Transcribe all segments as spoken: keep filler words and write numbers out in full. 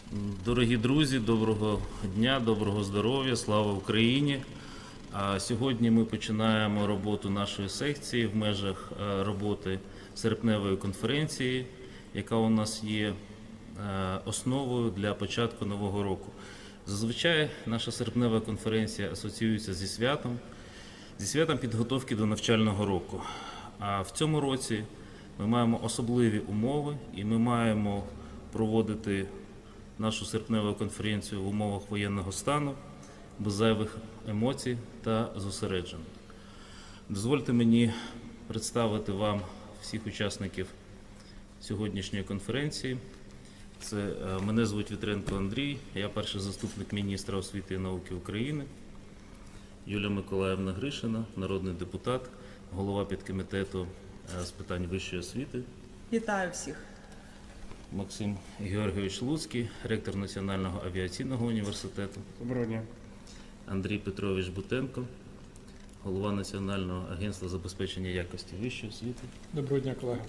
Дорогі друзі, доброго дня, доброго здоров'я, слава Україні! Сьогодні ми починаємо роботу нашої секції в межах роботи серпневої конференції, яка у нас є основою для початку нового року. Зазвичай наша серпнева конференція асоціюється зі святом, зі святом підготовки до навчального року. А в цьому році ми маємо особливі умови і ми маємо проводити нашу серпневу конференцію в умовах воєнного стану, без зайвих емоцій та зосереджень. Дозвольте мені представити вам всіх учасників сьогоднішньої конференції. Це мене звуть Вітренко Андрій, я перший заступник міністра освіти і науки України. Юлія Миколаївна Гришина, народний депутат, голова підкомітету з питань вищої освіти. Вітаю всіх. Максим Георгійович Луцький, ректор Національного авіаційного університету. Доброго дня. Андрій Петрович Бутенко, голова Національного агентства забезпечення якості вищої освіти. Доброго дня, колеги.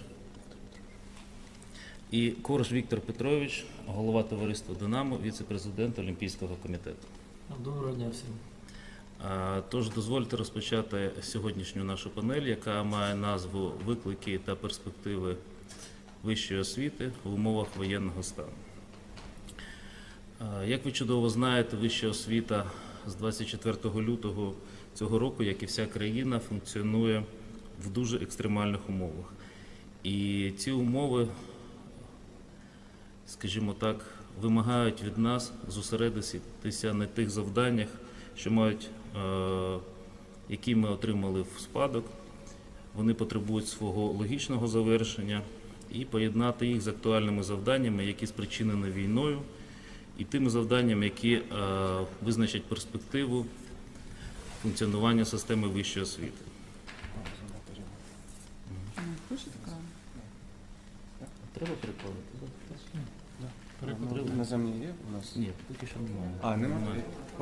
І Корж Віктор Петрович, голова товариства «Динамо», віце-президент Олімпійського комітету. Доброго дня всім. Тож дозвольте розпочати сьогоднішню нашу панель, яка має назву «Виклики та перспективи вищої освіти в умовах воєнного стану». Як ви чудово знаєте, вища освіта з двадцять четвертого лютого цього року, як і вся країна, функціонує в дуже екстремальних умовах. І ці умови, скажімо так, вимагають від нас зосередитися на тих завданнях, що мають, які ми отримали в спадок. Вони потребують свого логічного завершення і поєднати їх з актуальними завданнями, які спричинені війною, і тими завданнями, які е, визначать перспективу функціонування системи вищої освіти. Треба перекладати? На землі є у нас? Ні, поки що немає. А, немає?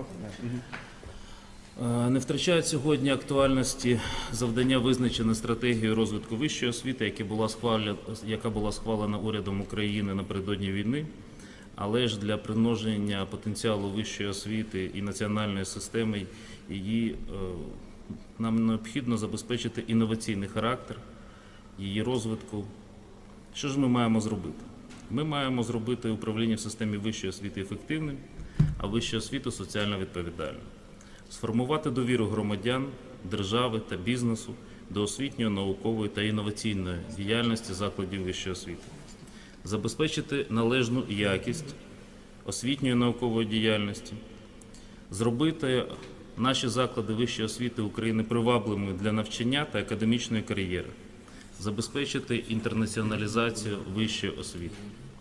Не втрачають сьогодні актуальності завдання визначене стратегією розвитку вищої освіти, яка була схвалена, яка була схвалена урядом України напередодні війни, але ж для примноження потенціалу вищої освіти і національної системи її нам необхідно забезпечити інноваційний характер її розвитку. Що ж ми маємо зробити? Ми маємо зробити управління в системі вищої освіти ефективним, а вищу освіту соціально відповідальним. Сформувати довіру громадян, держави та бізнесу до освітньої, наукової та інноваційної діяльності закладів вищої освіти. Забезпечити належну якість освітньої і наукової діяльності. Зробити наші заклади вищої освіти України привабливими для навчання та академічної кар'єри. Забезпечити інтернаціоналізацію вищої освіти.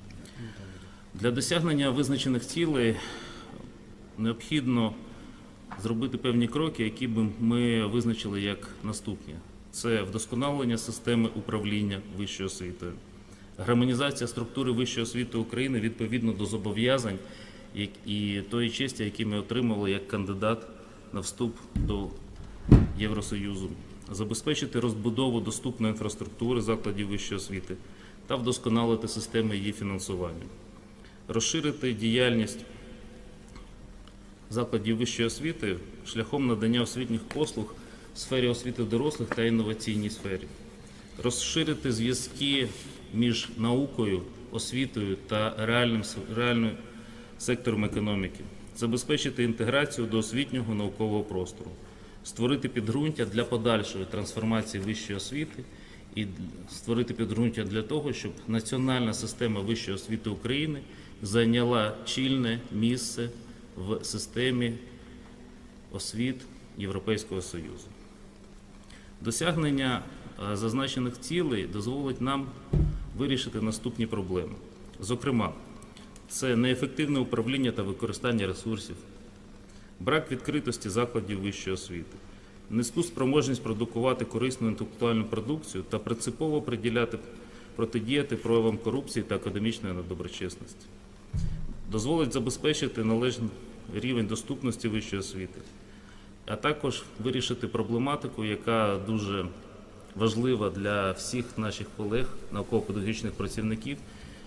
Для досягнення визначених цілей необхідно зробити певні кроки, які б ми визначили як наступні. Це вдосконалення системи управління вищою освітою, гармонізація структури вищої освіти України відповідно до зобов'язань і тої честі, які ми отримали як кандидат на вступ до Євросоюзу, забезпечити розбудову доступної інфраструктури закладів вищої освіти та вдосконалити системи її фінансування, розширити діяльність закладів вищої освіти шляхом надання освітніх послуг в сфері освіти дорослих та інноваційній сфері, розширити зв'язки між наукою, освітою та реальним, реальним сектором економіки, забезпечити інтеграцію до освітнього наукового простору, створити підґрунтя для подальшої трансформації вищої освіти і створити підґрунтя для того, щоб національна система вищої освіти України зайняла чільне місце в системі освіт Європейського Союзу. Досягнення зазначених цілей дозволить нам вирішити наступні проблеми. Зокрема, це неефективне управління та використання ресурсів, брак відкритості закладів вищої освіти, низьку спроможність продукувати корисну інтелектуальну продукцію та принципово приділяти, протидіяти проявам корупції та академічної недоброчесності. Дозволить забезпечити належний рівень доступності вищої освіти, а також вирішити проблематику, яка дуже важлива для всіх наших колег, науково-педагогічних працівників,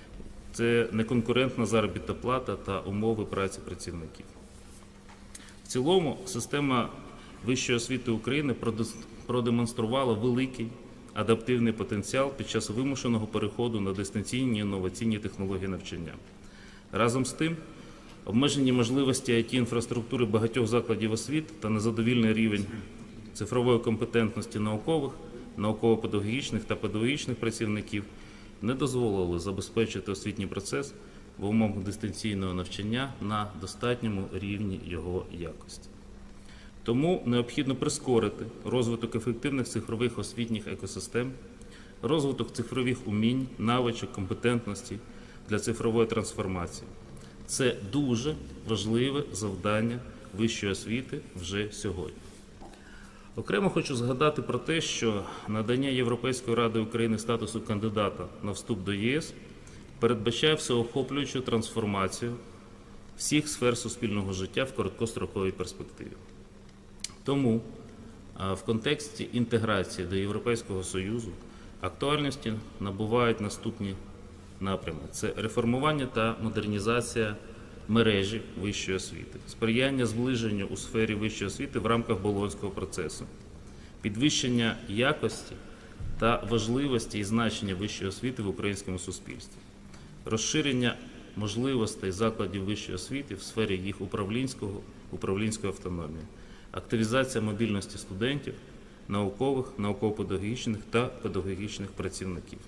Це неконкурентна заробітна плата та умови праці працівників. В цілому, система вищої освіти України продемонструвала великий адаптивний потенціал під час вимушеного переходу на дистанційні інноваційні технології навчання. Разом з тим, обмежені можливості ай ті-інфраструктури багатьох закладів освіти та незадовільний рівень цифрової компетентності наукових, науково-педагогічних та педагогічних працівників не дозволили забезпечити освітній процес в умовах дистанційного навчання на достатньому рівні його якості. Тому необхідно прискорити розвиток ефективних цифрових освітніх екосистем, розвиток цифрових умінь, навичок, компетентності для цифрової трансформації. Це дуже важливе завдання вищої освіти вже сьогодні. Окремо хочу згадати про те, що надання Європейської Ради України статусу кандидата на вступ до ЄС передбачає всеохоплюючу трансформацію всіх сфер суспільного життя в короткостроковій перспективі. Тому в контексті інтеграції до Європейського Союзу актуальності набувають наступні напрями. Це реформування та модернізація мережі вищої освіти, сприяння зближенню у сфері вищої освіти в рамках Болонського процесу, підвищення якості та важливості і значення вищої освіти в українському суспільстві, розширення можливостей закладів вищої освіти в сфері їх управлінського, управлінської автономії, активізація мобільності студентів, наукових, науково-педагогічних та педагогічних працівників.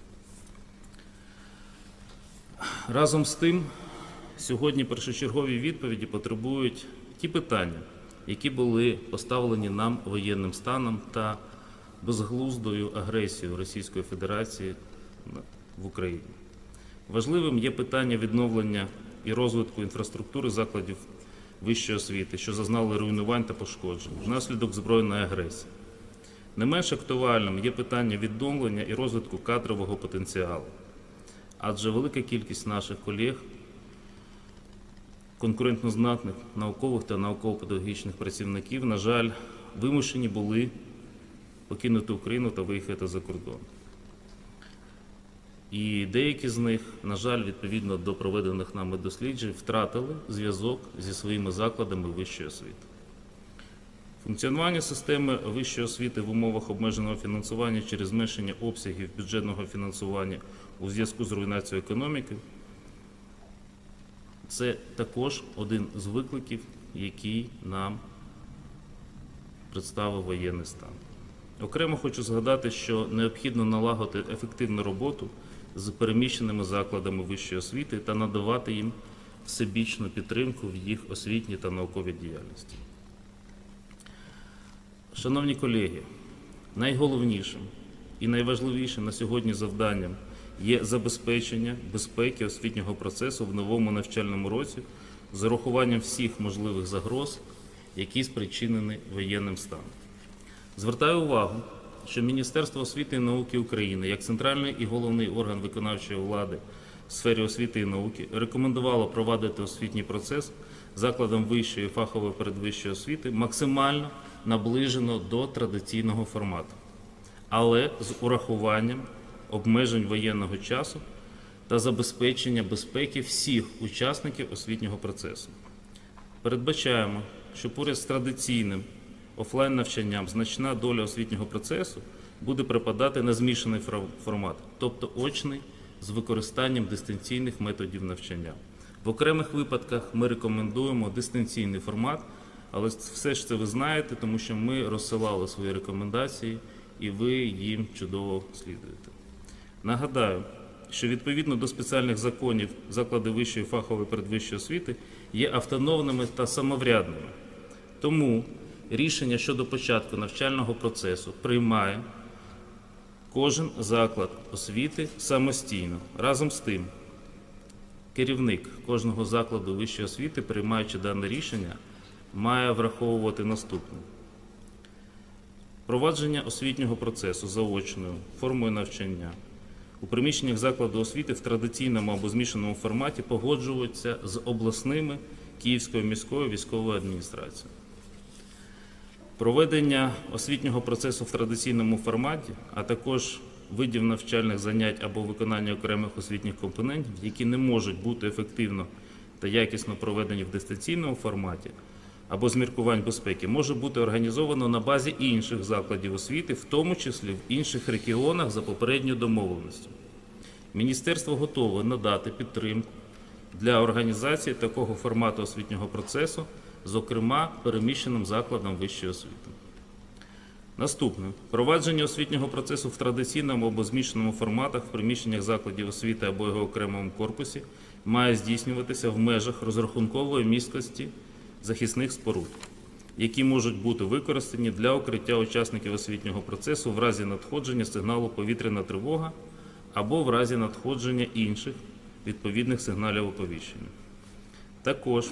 Разом з тим, сьогодні першочергові відповіді потребують ті питання, які були поставлені нам воєнним станом та безглуздою агресією Російської Федерації в Україні. Важливим є питання відновлення і розвитку інфраструктури закладів вищої освіти, що зазнали руйнувань та пошкоджень внаслідок збройної агресії. Не менш актуальним є питання відновлення і розвитку кадрового потенціалу, адже велика кількість наших колег, конкурентноздатних наукових та науково-педагогічних працівників, на жаль, вимушені були покинути Україну та виїхати за кордон. І деякі з них, на жаль, відповідно до проведених нами досліджень, втратили зв'язок зі своїми закладами вищої освіти. Функціонування системи вищої освіти в умовах обмеженого фінансування через зменшення обсягів бюджетного фінансування у зв'язку з руйнацією економіки – це також один з викликів, який нам представив воєнний стан. Окремо хочу згадати, що необхідно налагодити ефективну роботу з переміщеними закладами вищої освіти та надавати їм всебічну підтримку в їх освітній та науковій діяльності. Шановні колеги, найголовнішим і найважливішим на сьогодні завданням є забезпечення безпеки освітнього процесу в новому навчальному році з урахуванням всіх можливих загроз, які спричинені воєнним станом. Звертаю увагу, що Міністерство освіти і науки України, як центральний і головний орган виконавчої влади в сфері освіти і науки, рекомендувало провадити освітній процес закладам вищої і фахової передвищої освіти максимально наближено до традиційного формату, але з урахуванням обмежень воєнного часу та забезпечення безпеки всіх учасників освітнього процесу. Передбачаємо, що поряд з традиційним офлайн-навчанням значна доля освітнього процесу буде припадати на змішаний формат, тобто очний з використанням дистанційних методів навчання. В окремих випадках ми рекомендуємо дистанційний формат, але все ж це ви знаєте, тому що ми розсилали свої рекомендації і ви їм чудово слідуєте. Нагадаю, що відповідно до спеціальних законів заклади вищої фахової передвищої освіти є автономними та самоврядними. Тому рішення щодо початку навчального процесу приймає кожен заклад освіти самостійно. Разом з тим, керівник кожного закладу вищої освіти, приймаючи дане рішення, має враховувати наступне. Провадження освітнього процесу заочною формою навчання у приміщеннях закладу освіти в традиційному або змішаному форматі погоджуються з обласними Київською міською військовою адміністрацією. Проведення освітнього процесу в традиційному форматі, а також видів навчальних занять або виконання окремих освітніх компонентів, які не можуть бути ефективно та якісно проведені в дистанційному форматі, або з міркувань безпеки, може бути організовано на базі інших закладів освіти, в тому числі в інших регіонах за попередньою домовленістю. Міністерство готове надати підтримку для організації такого формату освітнього процесу, зокрема переміщеним закладам вищої освіти. Наступне. Провадження освітнього процесу в традиційному або змішаному форматах в приміщеннях закладів освіти або його окремому корпусі має здійснюватися в межах розрахункової місткості захисних споруд, які можуть бути використані для укриття учасників освітнього процесу в разі надходження сигналу «повітряна тривога» або в разі надходження інших відповідних сигналів оповіщення. Також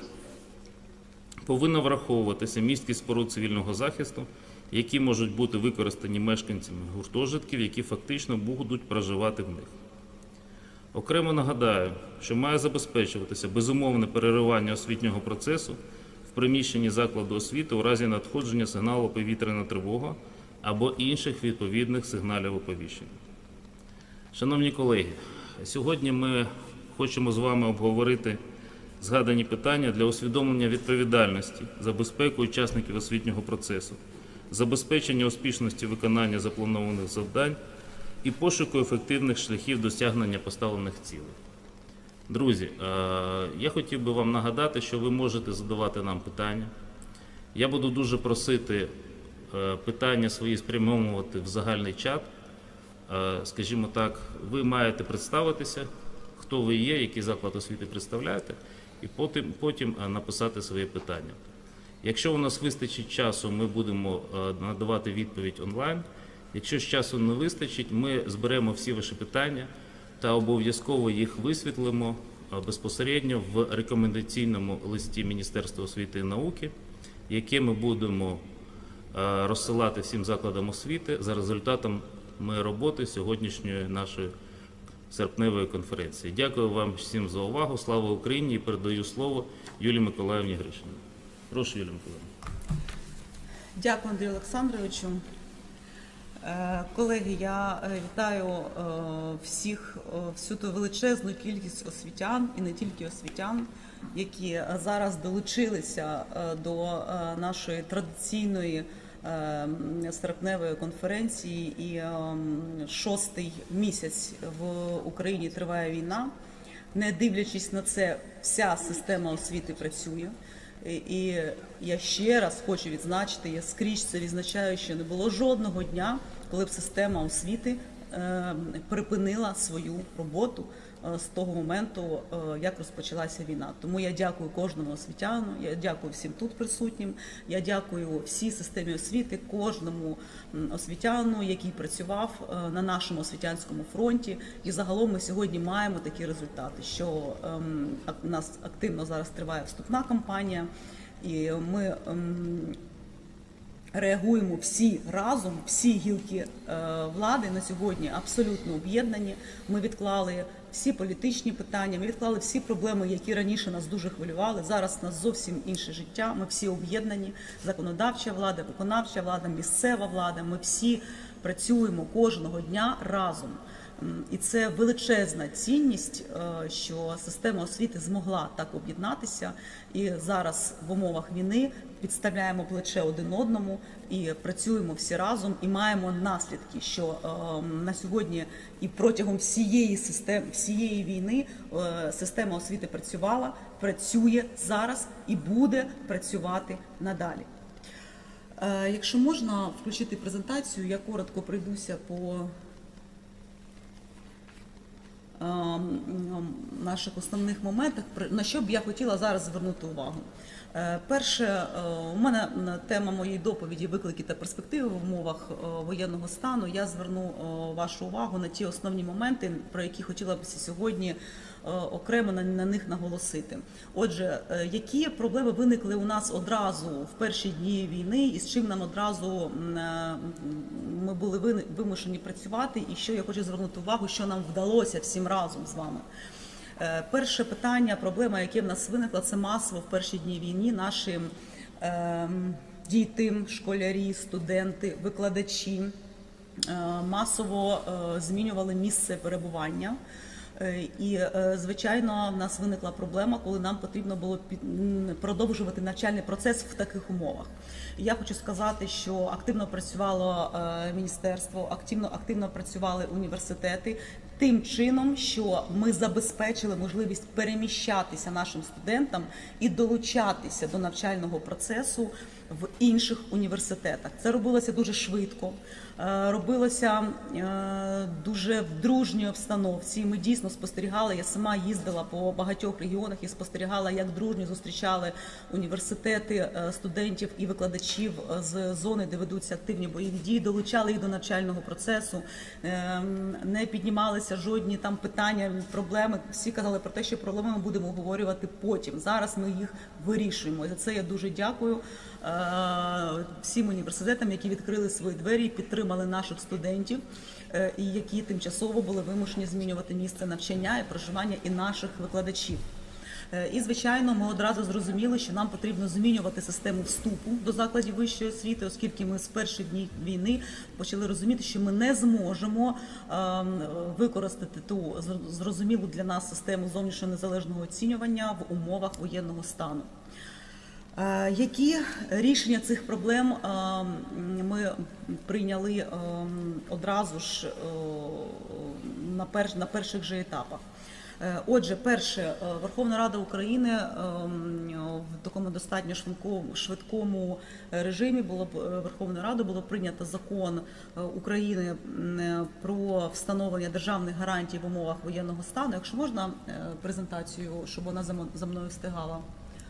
повинна враховуватися місткість споруд цивільного захисту, які можуть бути використані мешканцями гуртожитків, які фактично будуть проживати в них. Окремо нагадаю, що має забезпечуватися безумовне переривання освітнього процесу в приміщенні закладу освіти у разі надходження сигналу «повітряна тривога» або інших відповідних сигналів оповіщення. Шановні колеги, сьогодні ми хочемо з вами обговорити згадані питання для усвідомлення відповідальності за безпеку учасників освітнього процесу, забезпечення успішності виконання запланованих завдань і пошуку ефективних шляхів досягнення поставлених цілей. Друзі, я хотів би вам нагадати, що ви можете задавати нам питання. Я буду дуже просити питання свої спрямовувати в загальний чат. Скажімо так, ви маєте представитися, хто ви є, який заклад освіти представляєте, і потім, потім написати своє питання. Якщо у нас вистачить часу, ми будемо надавати відповідь онлайн. Якщо ж часу не вистачить, ми зберемо всі ваші питання та обов'язково їх висвітлимо безпосередньо в рекомендаційному листі Міністерства освіти і науки, яке ми будемо розсилати всім закладам освіти за результатом роботи сьогоднішньої нашої серпневої конференції. Дякую вам всім за увагу. Слава Україні! І передаю слово Юлії Миколаївні Гришиній. Прошу, Юлія Миколаївна. Дякую, Андрію Олександровичу. Колеги, я вітаю всіх, всю ту величезну кількість освітян, і не тільки освітян, які зараз долучилися до нашої традиційної серпневої конференції, і шостий місяць в Україні триває війна. Не дивлячись на це, вся система освіти працює. І я ще раз хочу відзначити, я скрізь це відзначаю, що не було жодного дня, коли б система освіти е, припинила свою роботу е, з того моменту, е, як розпочалася війна. Тому я дякую кожному освітяну, я дякую всім тут присутнім, я дякую всій системі освіти, кожному освітяну, який працював е, на нашому освітянському фронті. І загалом ми сьогодні маємо такі результати, що е, у нас активно зараз триває вступна кампанія, і ми ем, реагуємо всі разом, всі гілки е, влади на сьогодні абсолютно об'єднані. Ми відклали всі політичні питання, ми відклали всі проблеми, які раніше нас дуже хвилювали. Зараз у нас зовсім інше життя, ми всі об'єднані, законодавча влада, виконавча влада, місцева влада, ми всі працюємо кожного дня разом. І це величезна цінність, що система освіти змогла так об'єднатися. І зараз в умовах війни підставляємо плече один одному і працюємо всі разом, і маємо наслідки, що на сьогодні і протягом всієї системи, всієї війни система освіти працювала, працює зараз і буде працювати надалі. Якщо можна включити презентацію, я коротко пройдуся по наших основних моментах, на що б я хотіла зараз звернути увагу. Перше, у мене тема моєї доповіді «Виклики та перспективи в умовах воєнного стану». Я зверну вашу увагу на ті основні моменти, про які хотіла б сьогодні окремо на, на них наголосити. Отже, які проблеми виникли у нас одразу в перші дні війни, і з чим нам одразу ми були вимушені працювати, і що я хочу звернути увагу, що нам вдалося всім разом з вами. Перше питання, проблема, яка в нас виникла, це масово в перші дні війни наші е, діти, школярі, студенти, викладачі масово змінювали місце перебування. І, звичайно, в нас виникла проблема, коли нам потрібно було продовжувати навчальний процес в таких умовах. Я хочу сказати, що активно працювало міністерство, активно, активно працювали університети, тим чином, що ми забезпечили можливість переміщатися нашим студентам і долучатися до навчального процесу в інших університетах. Це робилося дуже швидко, робилося дуже в дружній обстановці. Ми дійсно спостерігали, я сама їздила по багатьох регіонах і спостерігала, як дружньо зустрічали університети студентів і викладачів з зони, де ведуться активні бойові дії, долучали їх до навчального процесу, не піднімалися жодні там питання, проблеми. Всі казали про те, що проблеми ми будемо обговорювати потім. Зараз ми їх вирішуємо. І за це я дуже дякую всім університетам, які відкрили свої двері і підтримали наших студентів, і які тимчасово були вимушені змінювати місце навчання і проживання і наших викладачів. І, звичайно, ми одразу зрозуміли, що нам потрібно змінювати систему вступу до закладів вищої освіти, оскільки ми з перших днів війни почали розуміти, що ми не зможемо використати ту зрозумілу для нас систему зовнішнього незалежного оцінювання в умовах воєнного стану. Які рішення цих проблем ми прийняли одразу ж на перших же етапах? Отже, перше, Верховна Рада України в такому достатньо швидкому режимі було Верховною Радою було прийнято закон України про встановлення державних гарантій в умовах воєнного стану. Якщо можна презентацію, щоб вона за мною встигала.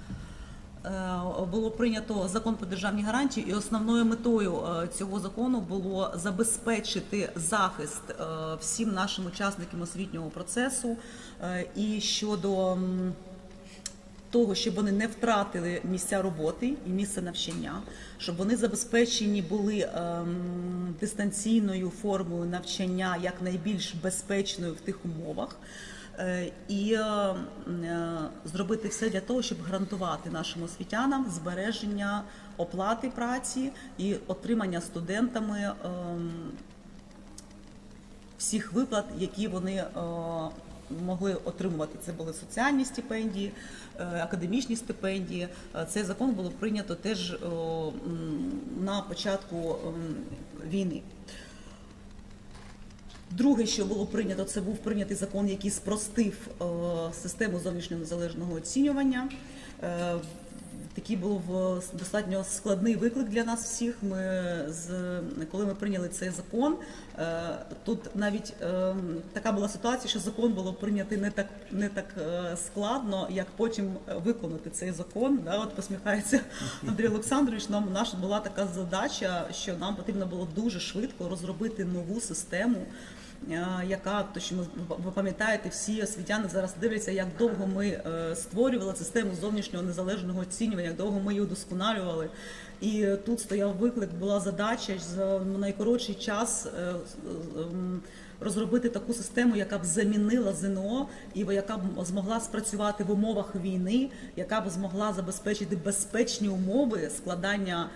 Було прийнято закон про державні гарантії, і основною метою цього закону було забезпечити захист всім нашим учасникам освітнього процесу і щодо того, щоб вони не втратили місця роботи і місце навчання, щоб вони забезпечені були дистанційною формою навчання якнайбільш безпечною в тих умовах. І зробити все для того, щоб гарантувати нашим освітянам збереження оплати праці і отримання студентами всіх виплат, які вони могли отримувати. Це були соціальні стипендії, академічні стипендії. Цей закон було прийнято теж на початку війни. Друге, що було прийнято, це був прийнятий закон, який спростив е, систему зовнішнього незалежного оцінювання. Е, такий був достатньо складний виклик для нас всіх. Ми, з, коли ми прийняли цей закон, е, тут навіть е, така була ситуація, що закон було прийнятий не так, не так е, складно, як потім виконати цей закон. Да, от посміхається Андрій Олександрович, нам наша була така задача, що нам потрібно було дуже швидко розробити нову систему, яка, то що ми, ви пам'ятаєте, всі освітяни зараз дивляться, як довго ми створювали систему зовнішнього незалежного оцінювання, як довго ми її удосконалювали. І тут стояв виклик, була задача за найкоротший час розробити таку систему, яка б замінила ЗНО і яка б змогла спрацювати в умовах війни, яка б змогла забезпечити безпечні умови складання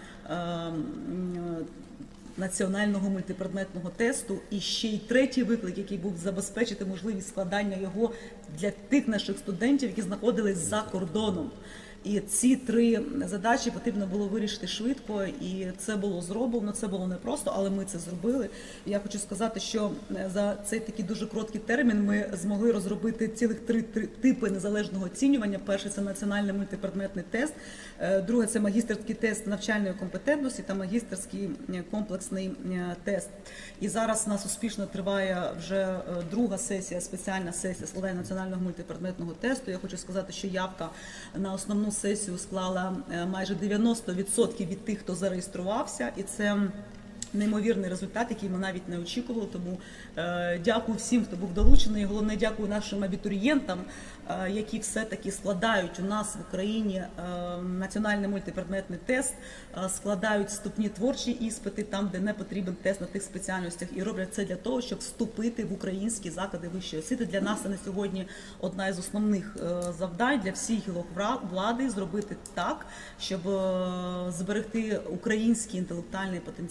національного мультипредметного тесту. І ще й третій виклик, який був забезпечити можливість складання його для тих наших студентів, які знаходились за кордоном. І ці три задачі потрібно було вирішити швидко, і це було зроблено, це було непросто, але ми це зробили. Я хочу сказати, що за цей такий дуже короткий термін ми змогли розробити цілих три, три типи незалежного оцінювання. Перший – це національний мультипредметний тест, друге – це магістерський тест навчальної компетентності та магістерський комплексний тест. І зараз у нас успішно триває вже друга сесія, спеціальна сесія складання національного мультипредметного тесту. Я хочу сказати, що явка на основну сесію склала майже дев'яносто відсотків від тих, хто зареєструвався, і це неймовірний результат, який ми навіть не очікували. Тому е, дякую всім, хто був долучений. Головне, дякую нашим абітурієнтам, е, які все-таки складають у нас в Україні е, національний мультипредметний тест, е, складають вступні творчі іспити там, де не потрібен тест на тих спеціальностях, і роблять це для того, щоб вступити в українські заклади вищої освіти. Для нас це на сьогодні одна із основних е, завдань для всіх гілок влади, зробити так, щоб е, зберегти український інтелектуальний потенціал,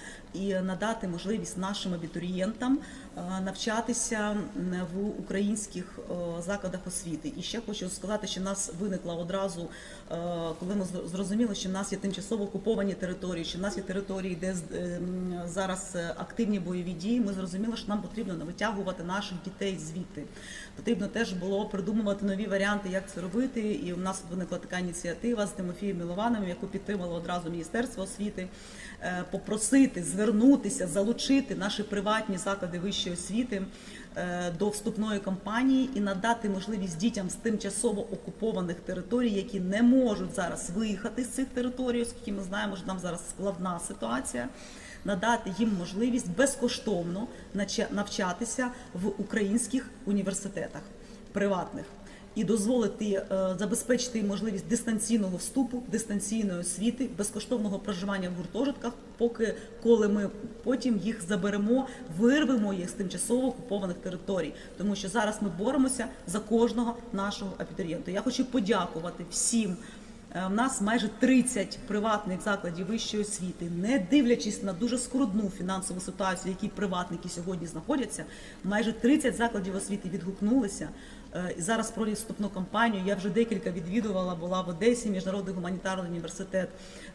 і надати можливість нашим абітурієнтам навчатися в українських закладах освіти. І ще хочу сказати, що в нас виникла одразу, коли ми зрозуміли, що в нас є тимчасово окуповані території, що в нас є території, де зараз активні бойові дії, ми зрозуміли, що нам потрібно витягувати наших дітей звідти. Потрібно теж було придумувати нові варіанти, як це робити, і у нас виникла така ініціатива з Тимофієм Миловановим, яку підтримало одразу Міністерство освіти, попросити, звернутися, залучити наші приватні заклади вищої освіти до вступної кампанії і надати можливість дітям з тимчасово окупованих територій, які не можуть зараз виїхати з цих територій, оскільки ми знаємо, що там зараз складна ситуація, надати їм можливість безкоштовно навчатися в українських університетах приватних і дозволити забезпечити їм можливість дистанційного вступу, дистанційної освіти, безкоштовного проживання в гуртожитках, поки коли ми потім їх заберемо, вирвемо їх з тимчасово окупованих територій. Тому що зараз ми боремося за кожного нашого абітурієнта. Я хочу подякувати всім. У нас майже тридцять приватних закладів вищої освіти, не дивлячись на дуже скрутну фінансову ситуацію, в якій приватники сьогодні знаходяться, майже тридцять закладів освіти відгукнулися. І зараз проводять вступну кампанію. Я вже декілька відвідувала, була в Одесі, Міжнародний гуманітарний університет,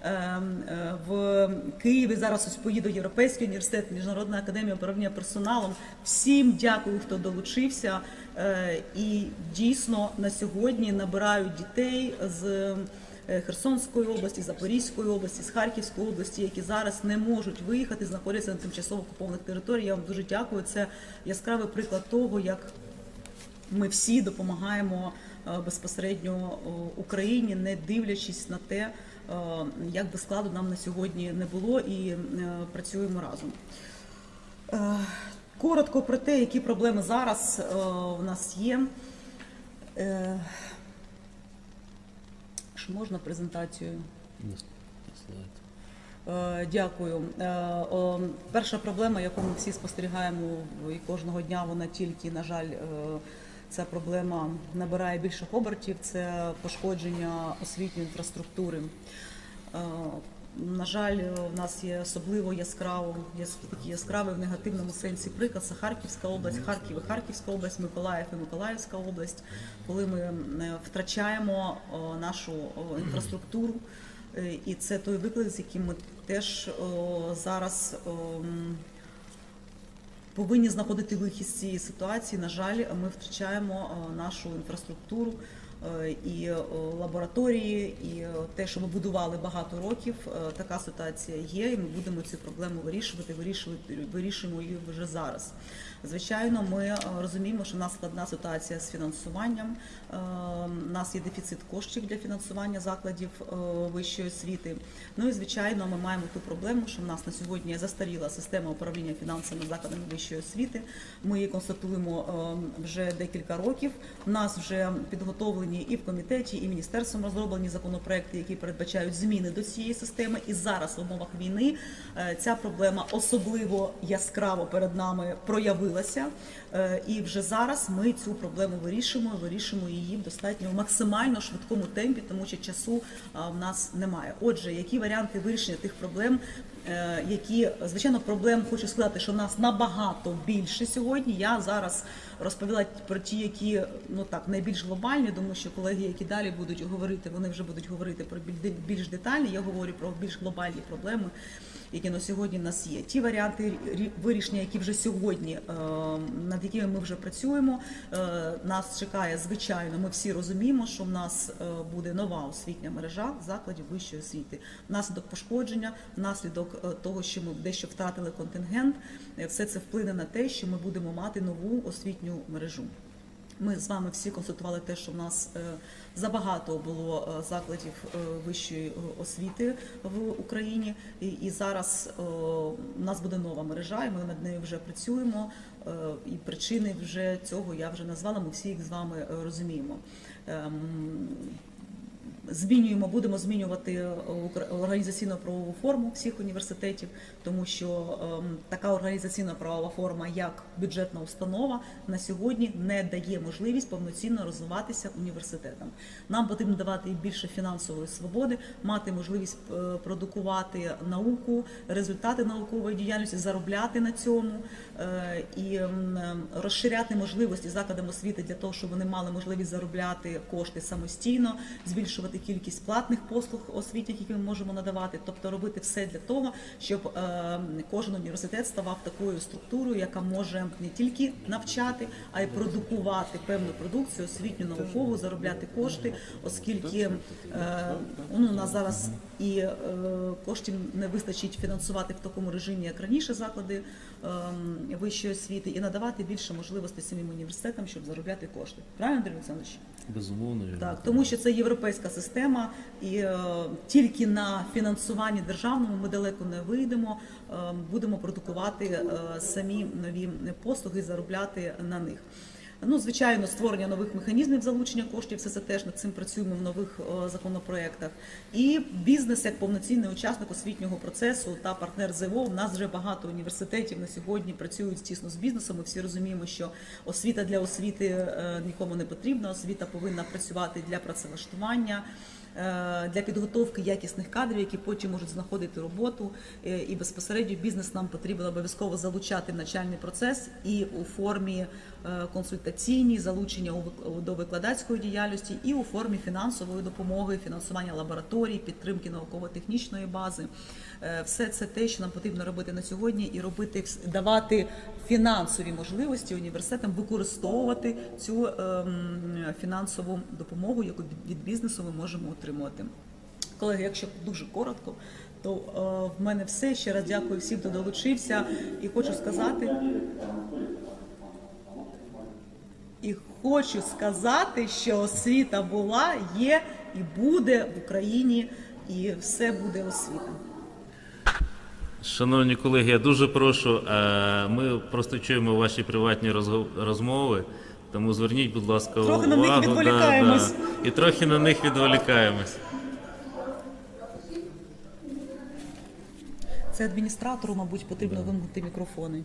в Києві зараз ось поїду Європейський університет, Міжнародна академія управління персоналом. Всім дякую, хто долучився. І дійсно на сьогодні набирають дітей з Херсонської області, Запорізької області, з Харківської області, які зараз не можуть виїхати, знаходяться на тимчасово окупованих територіях. Я вам дуже дякую. Це яскравий приклад того, як ми всі допомагаємо безпосередньо Україні, не дивлячись на те, як би складу нам на сьогодні не було, і працюємо разом. Коротко про те, які проблеми зараз у нас є. Чи можна презентацію? Дякую. Перша проблема, яку ми всі спостерігаємо і кожного дня, вона тільки, на жаль, ця проблема набирає більших обертів, це пошкодження освітньої інфраструктури. На жаль, у нас є особливо яскраво, такий яскравий в негативному сенсі приклад. Це Харківська область, Харків і Харківська область, Миколаїв і Миколаївська область, коли ми втрачаємо нашу інфраструктуру. І це той виклик, з яким ми теж зараз повинні знаходити вихід з цієї ситуації. На жаль, ми втрачаємо нашу інфраструктуру, і лабораторії, і те, що ми будували багато років. Така ситуація є, і ми будемо цю проблему вирішувати, вирішувати, вирішуємо її вже зараз. Звичайно, ми розуміємо, що в нас складна ситуація з фінансуванням, у нас є дефіцит коштів для фінансування закладів вищої освіти. Ну і, звичайно, ми маємо ту проблему, що в нас на сьогодні застаріла система управління фінансами закладами вищої освіти. Ми її констатуємо вже декілька років. У нас вже підготовлені і в комітеті, і міністерством розроблені законопроекти, які передбачають зміни до цієї системи. І зараз в умовах війни ця проблема особливо яскраво перед нами проявилася. І вже зараз ми цю проблему вирішуємо, вирішуємо її в достатньо максимально швидкому темпі, тому що часу в нас немає. Отже, які варіанти вирішення тих проблем, які, звичайно, проблем, хочу сказати, що в нас набагато більше сьогодні. Я зараз розповіла про ті, які, ну так, найбільш глобальні, тому що колеги, які далі будуть говорити, вони вже будуть говорити про більш детальні. Я говорю про більш глобальні проблеми, які на сьогодні в нас є. Ті варіанти вирішення, які вже сьогодні, над якими ми вже працюємо, нас чекає, звичайно, ми всі розуміємо, що в нас буде нова освітня мережа закладів вищої освіти. Внаслідок пошкодження, внаслідок того, що ми дещо втратили контингент, все це вплине на те, що ми будемо мати нову освітню мережу. Ми з вами всі констатували те, що в нас забагато було закладів вищої освіти в Україні, і зараз у нас буде нова мережа, і ми над нею вже працюємо, і причини вже цього я вже назвала, ми всі їх з вами розуміємо. Змінюємо, будемо змінювати організаційно-правову форму всіх університетів, тому що ем, така організаційно-правова форма, як бюджетна установа, на сьогодні не дає можливість повноцінно розвиватися університетам. Нам потрібно давати їм більше фінансової свободи, мати можливість е, продукувати науку, результати наукової діяльності, заробляти на цьому е, і е, розширяти можливості закладам освіти для того, щоб вони мали можливість заробляти кошти самостійно, збільшувати кількість платних послуг освіті, які ми можемо надавати, тобто робити все для того, щоб е, кожен університет ставав такою структурою, яка може не тільки навчати, а й продукувати певну продукцію, освітню, наукову, заробляти кошти, оскільки е, ну, у нас зараз і е, коштів не вистачить фінансувати в такому режимі, як раніше, заклади е, вищої освіти, і надавати більше можливостей самим університетам, щоб заробляти кошти. Правильно, Андрій Олександрович? Безумовно. Так, тому що це європейська система, і е, тільки на фінансуванні державному ми далеко не вийдемо, е, будемо продукувати е, самі нові послуги, заробляти на них. Ну, звичайно, створення нових механізмів залучення коштів, все це теж над цим працюємо в нових о, законопроєктах. І бізнес як повноцінний учасник освітнього процесу та партнер ЗВО. У нас вже багато університетів на сьогодні працюють тісно з бізнесом. Ми всі розуміємо, що освіта для освіти е, нікому не потрібна, освіта повинна працювати для працевлаштування, для підготовки якісних кадрів, які потім можуть знаходити роботу. І безпосередньо бізнес нам потрібно обов'язково залучати в навчальний процес і у формі консультаційній, залучення до викладацької діяльності, і у формі фінансової допомоги, фінансування лабораторій, підтримки науково-технічної бази. Все це те, що нам потрібно робити на сьогодні, і робити, давати фінансові можливості університетам використовувати цю фінансову допомогу, яку від бізнесу ми можемо отримувати. Колеги, якщо дуже коротко, то в мене все. Ще раз дякую всім, хто долучився, і хочу сказати, і хочу сказати, що освіта була, є і буде в Україні, і все буде освіта. Шановні колеги, я дуже прошу, ми просто чуємо ваші приватні розмови, тому зверніть, будь ласка, трохи увагу. на них відволікаємось. Да, да. І трохи на них відволікаємось. Це адміністратору, мабуть, потрібно вимкнути мікрофони.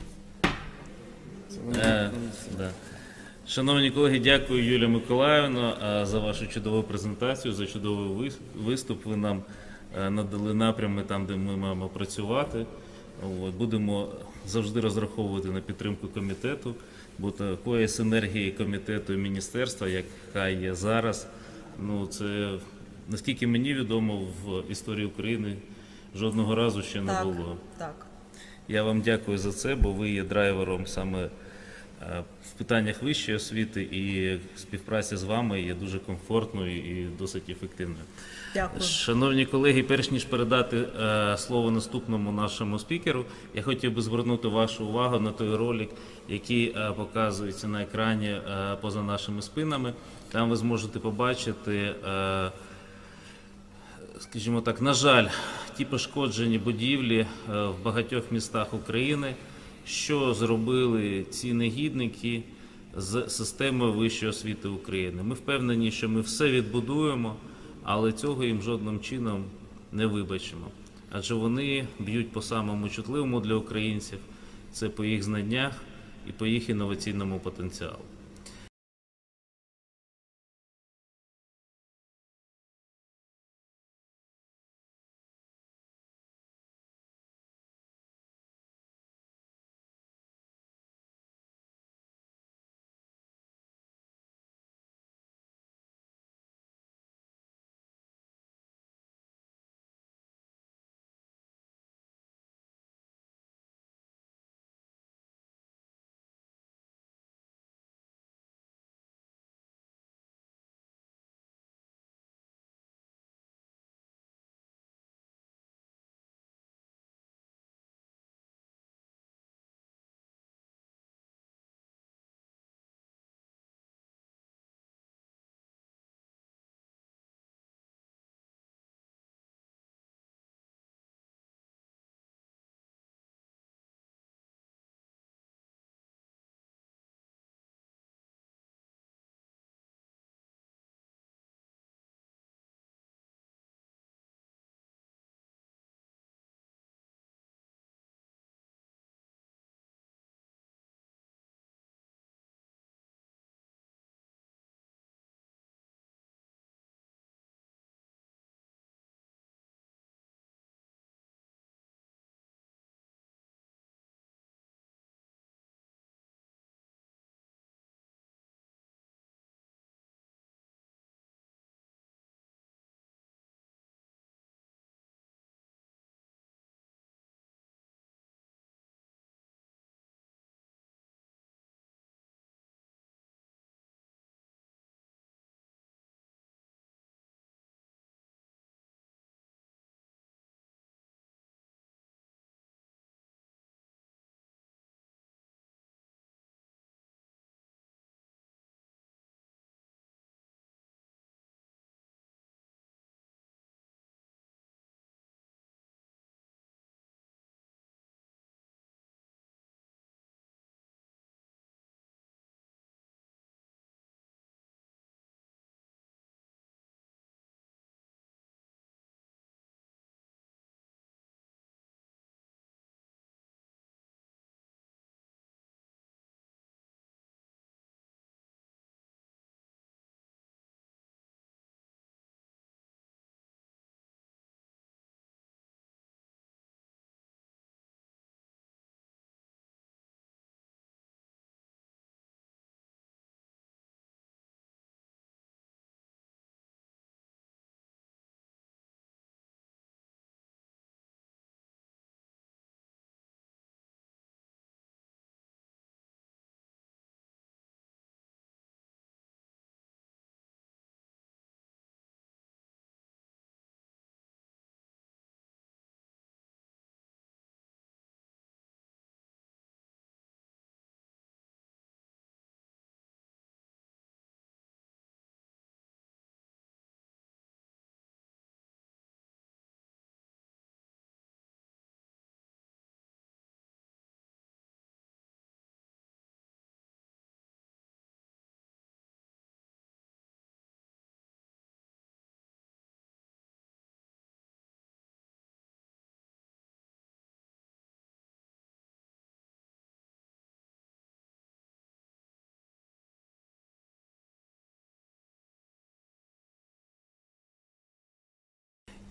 Е, да. Шановні колеги, дякую, Юлія Миколаївна, за вашу чудову презентацію, за чудовий виступ. Ви нам надали напрями там, де ми маємо працювати. Будемо завжди розраховувати на підтримку комітету, бо такої синергії комітету і міністерства, яка є зараз, ну це, наскільки мені відомо, в історії України жодного разу ще не так, було. Так. Я вам дякую за це, бо ви є драйвером саме в питаннях вищої освіти, і співпраця з вами є дуже комфортною і досить ефективною. Дякую. Шановні колеги, перш ніж передати е, слово наступному нашому спікеру, я хотів би звернути вашу увагу на той ролик, який е, показується на екрані е, поза нашими спинами. Там ви зможете побачити, е, скажімо так, на жаль, ті пошкоджені будівлі е, в багатьох містах України, що зробили ці негідники з системою вищої освіти України. Ми впевнені, що ми все відбудуємо, але цього їм жодним чином не вибачимо. Адже вони б'ють по самому чутливому для українців, це по їх знаннях і по їх інноваційному потенціалу.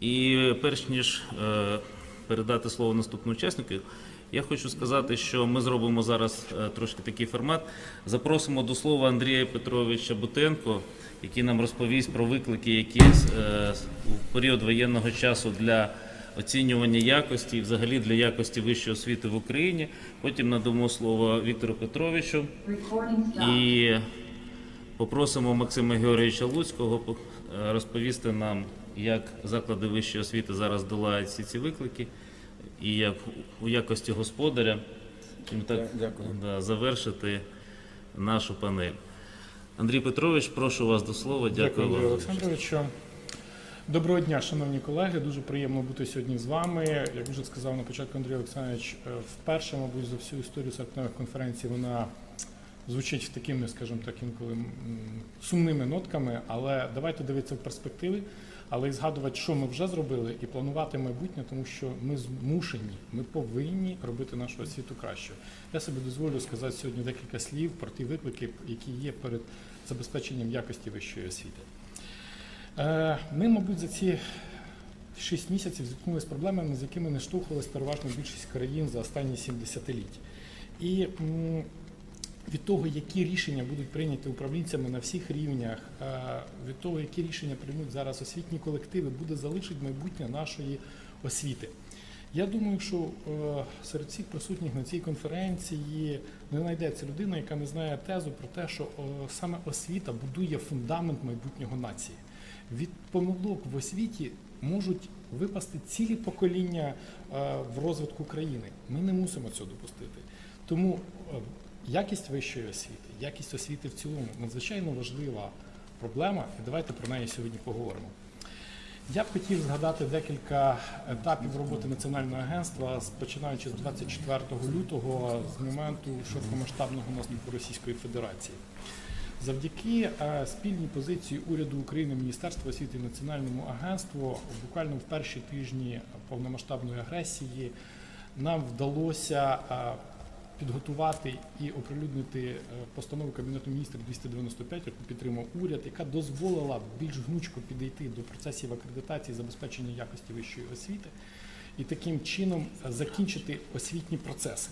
І перш ніж е, передати слово наступному учаснику, я хочу сказати, що ми зробимо зараз е, трошки такий формат. Запросимо до слова Андрія Петровича Бутенко, який нам розповість про виклики, які е, у період воєнного часу для оцінювання якості і взагалі для якості вищої освіти в Україні. Потім надамо слово Віктору Петровичу і попросимо Максима Георгійовича Луцького розповісти нам, як заклади вищої освіти зараз долають всі ці виклики і як у якості господаря так, Дякую. да, завершити нашу панель. Андрій Петрович, прошу вас до слова. Дякую, Дякую, Андрію вам. Олександровичу. Доброго дня, шановні колеги. Дуже приємно бути сьогодні з вами. Як вже сказав на початку Андрій Олександрович, вперше, мабуть, за всю історію серпневих конференцій вона звучить такими, скажімо так, інколи сумними нотками, але давайте дивитися в перспективи, але і згадувати, що ми вже зробили, і планувати майбутнє, тому що ми змушені, ми повинні робити нашу освіту кращою. Я собі дозволю сказати сьогодні декілька слів про ті виклики, які є перед забезпеченням якості вищої освіти. Ми, мабуть, за ці шість місяців зіткнулися з проблемами, з якими не штовхувалась переважно більшість країн за останні сім десятиліть. І від того, які рішення будуть прийняті управлінцями на всіх рівнях, від того, які рішення приймуть зараз освітні колективи, буде залишити майбутнє нашої освіти. Я думаю, що серед всіх присутніх на цій конференції не знайдеться людина, яка не знає тезу про те, що саме освіта будує фундамент майбутнього нації. Від помилок в освіті можуть випасти цілі покоління в розвитку країни. Ми не мусимо цього допустити. Тому якість вищої освіти, якість освіти в цілому надзвичайно важлива проблема, і давайте про неї сьогодні поговоримо. Я б хотів згадати декілька етапів роботи Національного агентства, починаючи з двадцять четвертого лютого, з моменту широкомасштабного наступу Російської Федерації. Завдяки спільній позиції уряду України, Міністерства освіти і Національному агентству, буквально в перші тижні повномасштабної агресії нам вдалося підготувати і оприлюднити постанову Кабінету міністрів двісті дев'яносто п'ять, яку підтримав уряд, яка дозволила більш гнучко підійти до процесів акредитації, забезпечення якості вищої освіти і таким чином закінчити освітні процеси.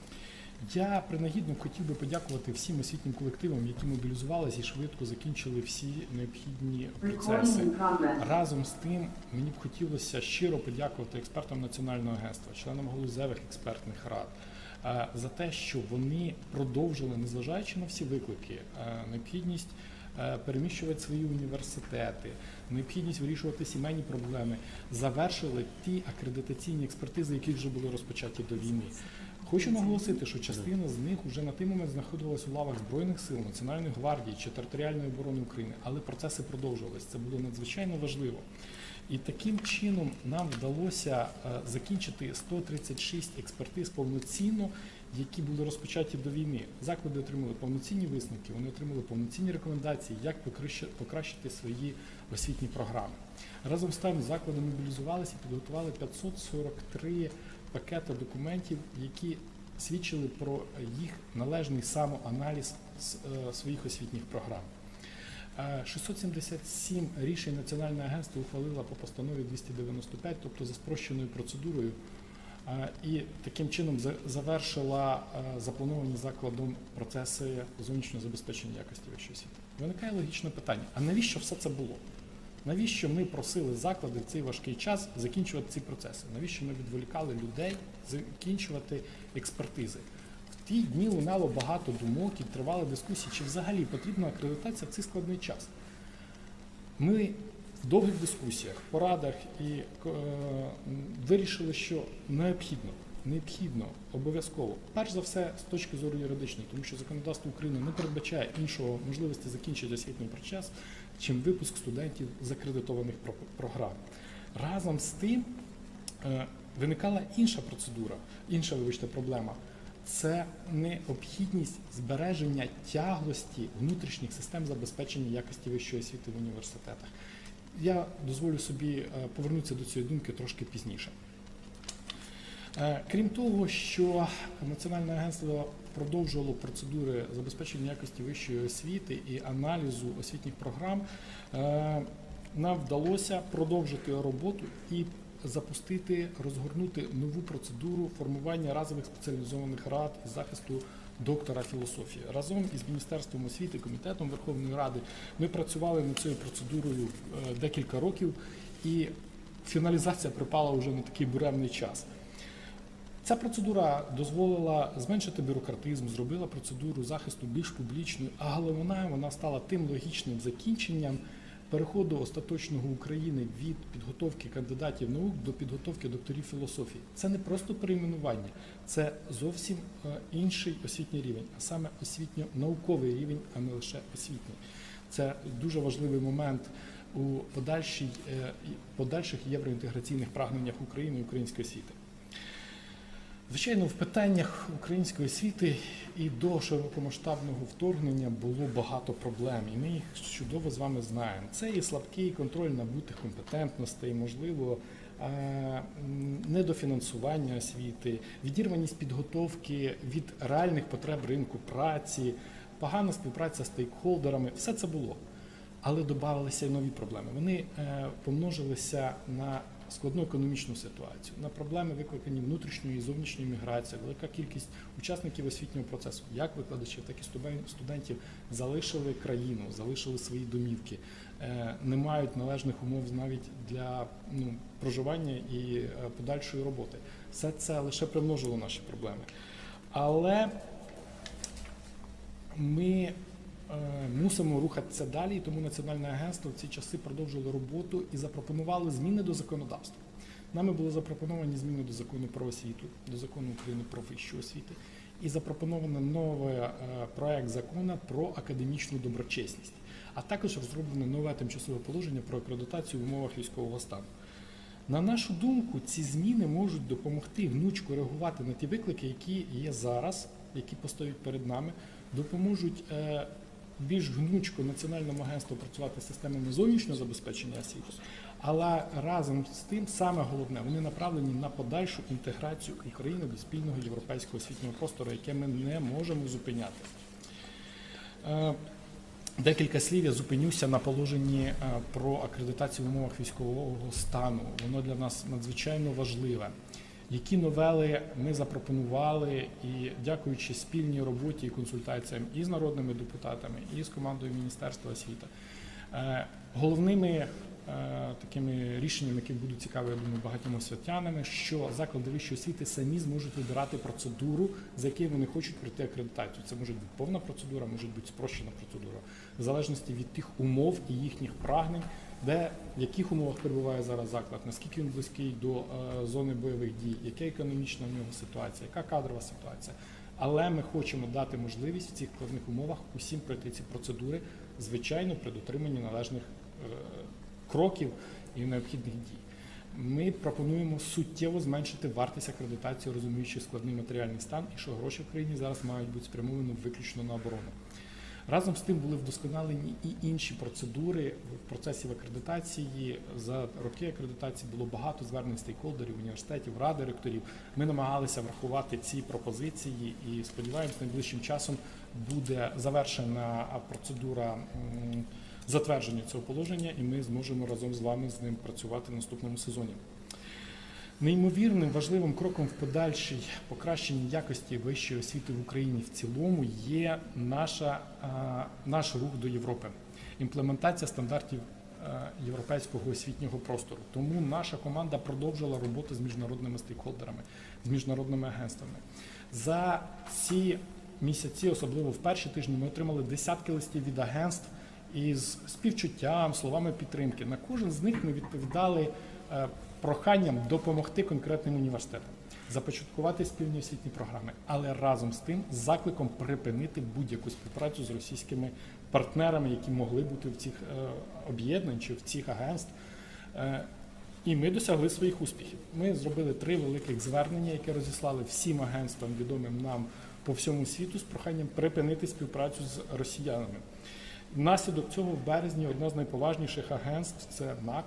Я принагідно хотів би подякувати всім освітнім колективам, які мобілізувалися і швидко закінчили всі необхідні процеси. Разом з тим, мені б хотілося щиро подякувати експертам Національного агентства, членам галузевих експертних рад, за те, що вони продовжили, незважаючи на всі виклики, необхідність переміщувати свої університети, необхідність вирішувати сімейні проблеми, завершили ті акредитаційні експертизи, які вже були розпочаті до війни. Хочу наголосити, що частина з них вже на той момент знаходилась у лавах Збройних сил, Національної гвардії чи територіальної оборони України, але процеси продовжувалися. Це було надзвичайно важливо. І таким чином нам вдалося закінчити сто тридцять шість експертиз повноцінно, які були розпочаті до війни. Заклади отримали повноцінні висновки, вони отримали повноцінні рекомендації, як покращити свої освітні програми. Разом з тим заклади мобілізувалися і підготували п'ятсот сорок три пакети документів, які свідчили про їх належний самоаналіз своїх освітніх програм. шістсот сімдесят сім рішень Національне агентство ухвалило по постанові двісті дев'яносто п'ять, тобто за спрощеною процедурою, і таким чином завершила заплановані закладом процеси зовнішнього забезпечення якості вищої освіти. Виникає логічне питання, а навіщо все це було? Навіщо ми просили заклади в цей важкий час закінчувати ці процеси? Навіщо ми відволікали людей закінчувати експертизи? В ті дні лунало багато думок і тривали дискусії, чи взагалі потрібна акредитація в цей складний час. Ми в довгих дискусіях, порадах і е, вирішили, що необхідно, необхідно, обов'язково, перш за все з точки зору юридичної, тому що законодавство України не передбачає іншого можливості закінчити освітній процес, чим випуск студентів з акредитованих програм. Разом з тим е, виникала інша процедура, інша, вибачте, проблема. Це необхідність збереження тяглості внутрішніх систем забезпечення якості вищої освіти в університетах. Я дозволю собі повернутися до цієї думки трошки пізніше. Крім того, що Національне агентство продовжувало процедури забезпечення якості вищої освіти і аналізу освітніх програм, нам вдалося продовжити роботу і запустити, розгорнути нову процедуру формування разових спеціалізованих рад із захисту доктора філософії. Разом із Міністерством освіти, Комітетом Верховної Ради ми працювали над цією процедурою декілька років, і фіналізація припала вже на такий буремний час. Ця процедура дозволила зменшити бюрократизм, зробила процедуру захисту більш публічною, а головне, вона стала тим логічним закінченням переходу остаточного України від підготовки кандидатів наук до підготовки докторів філософії. Це не просто перейменування, це зовсім інший освітній рівень, а саме освітньо-науковий рівень, а не лише освітній. Це дуже важливий момент у подальшій, подальших євроінтеграційних прагненнях України і української освіти. Звичайно, в питаннях української освіти і до широкомасштабного вторгнення було багато проблем, і ми їх чудово з вами знаємо. Це і слабкий контроль набутих компетентностей, можливо, недофінансування освіти, відірваність підготовки від реальних потреб ринку праці, погана співпраця з стейкхолдерами. Все це було. Але додавалися й нові проблеми. Вони помножилися на складну економічну ситуацію, на проблеми, викликані внутрішньою і зовнішньою міграцією, велика кількість учасників освітнього процесу, як викладачів, так і студентів, залишили країну, залишили свої домівки, не мають належних умов навіть для ну, проживання і подальшої роботи. Все це лише примножило наші проблеми. Але ми мусимо рухатися далі, і тому Національне агентство в ці часи продовжило роботу і запропонувало зміни до законодавства. Нами були запропоновані зміни до закону про освіту, до закону України про вищу освіту, і запропоновано новий проект закону про академічну доброчесність, а також розроблено нове тимчасове положення про акредитацію в умовах військового стану. На нашу думку, ці зміни можуть допомогти гнучко реагувати на ті виклики, які є зараз, які постають перед нами, допоможуть більш гнучко Національному агентству працювати з системами зовнішнього забезпечення освіти, але разом з тим, саме головне, вони направлені на подальшу інтеграцію України до спільного європейського освітнього простору, яке ми не можемо зупиняти. Декілька слів я зупинюся на положенні про акредитацію в умовах військового стану. Воно для нас надзвичайно важливе. Які новели ми запропонували, і дякуючи спільній роботі і консультаціям і з народними депутатами, і з командою Міністерства освіти, головними такими рішеннями, які будуть цікаві, я думаю, багатьом освітянами, що заклади вищої освіти самі зможуть вибирати процедуру, за якою вони хочуть пройти акредитацію. Це може бути повна процедура, може бути спрощена процедура, в залежності від тих умов і їхніх прагнень, де, в яких умовах перебуває зараз заклад, наскільки він близький до е, зони бойових дій, яка економічна в нього ситуація, яка кадрова ситуація. Але ми хочемо дати можливість в цих складних умовах усім пройти ці процедури, звичайно, при дотриманні належних е, кроків і необхідних дій. Ми пропонуємо суттєво зменшити вартість акредитації, розуміючи складний матеріальний стан, і що гроші в країні зараз мають бути спрямовані виключно на оборону. Разом з тим були вдосконалені і інші процедури в процесі акредитації. За роки акредитації було багато звернень стейкхолдерів, університетів, ради ректорів. Ми намагалися врахувати ці пропозиції і сподіваємось, найближчим часом буде завершена процедура затвердження цього положення, і ми зможемо разом з вами з ним працювати в наступному сезоні. Неймовірним важливим кроком в подальшій покращенні якості вищої освіти в Україні в цілому є наша, наш рух до Європи, імплементація стандартів європейського освітнього простору. Тому наша команда продовжила роботу з міжнародними стейкхолдерами, з міжнародними агентствами. За ці місяці, особливо в перші тижні, ми отримали десятки листів від агентств із співчуттям, словами підтримки. На кожен з них ми відповідали проханням допомогти конкретним університетам, започаткувати спільні освітні програми, але разом з тим з закликом припинити будь-яку співпрацю з російськими партнерами, які могли бути в цих е, об'єднань чи в цих агентств. Е, і ми досягли своїх успіхів. Ми зробили три великих звернення, які розіслали всім агентствам, відомим нам по всьому світу, з проханням припинити співпрацю з росіянами. Внаслідок цього в березні одне з найповажніших агентств, це НАКА,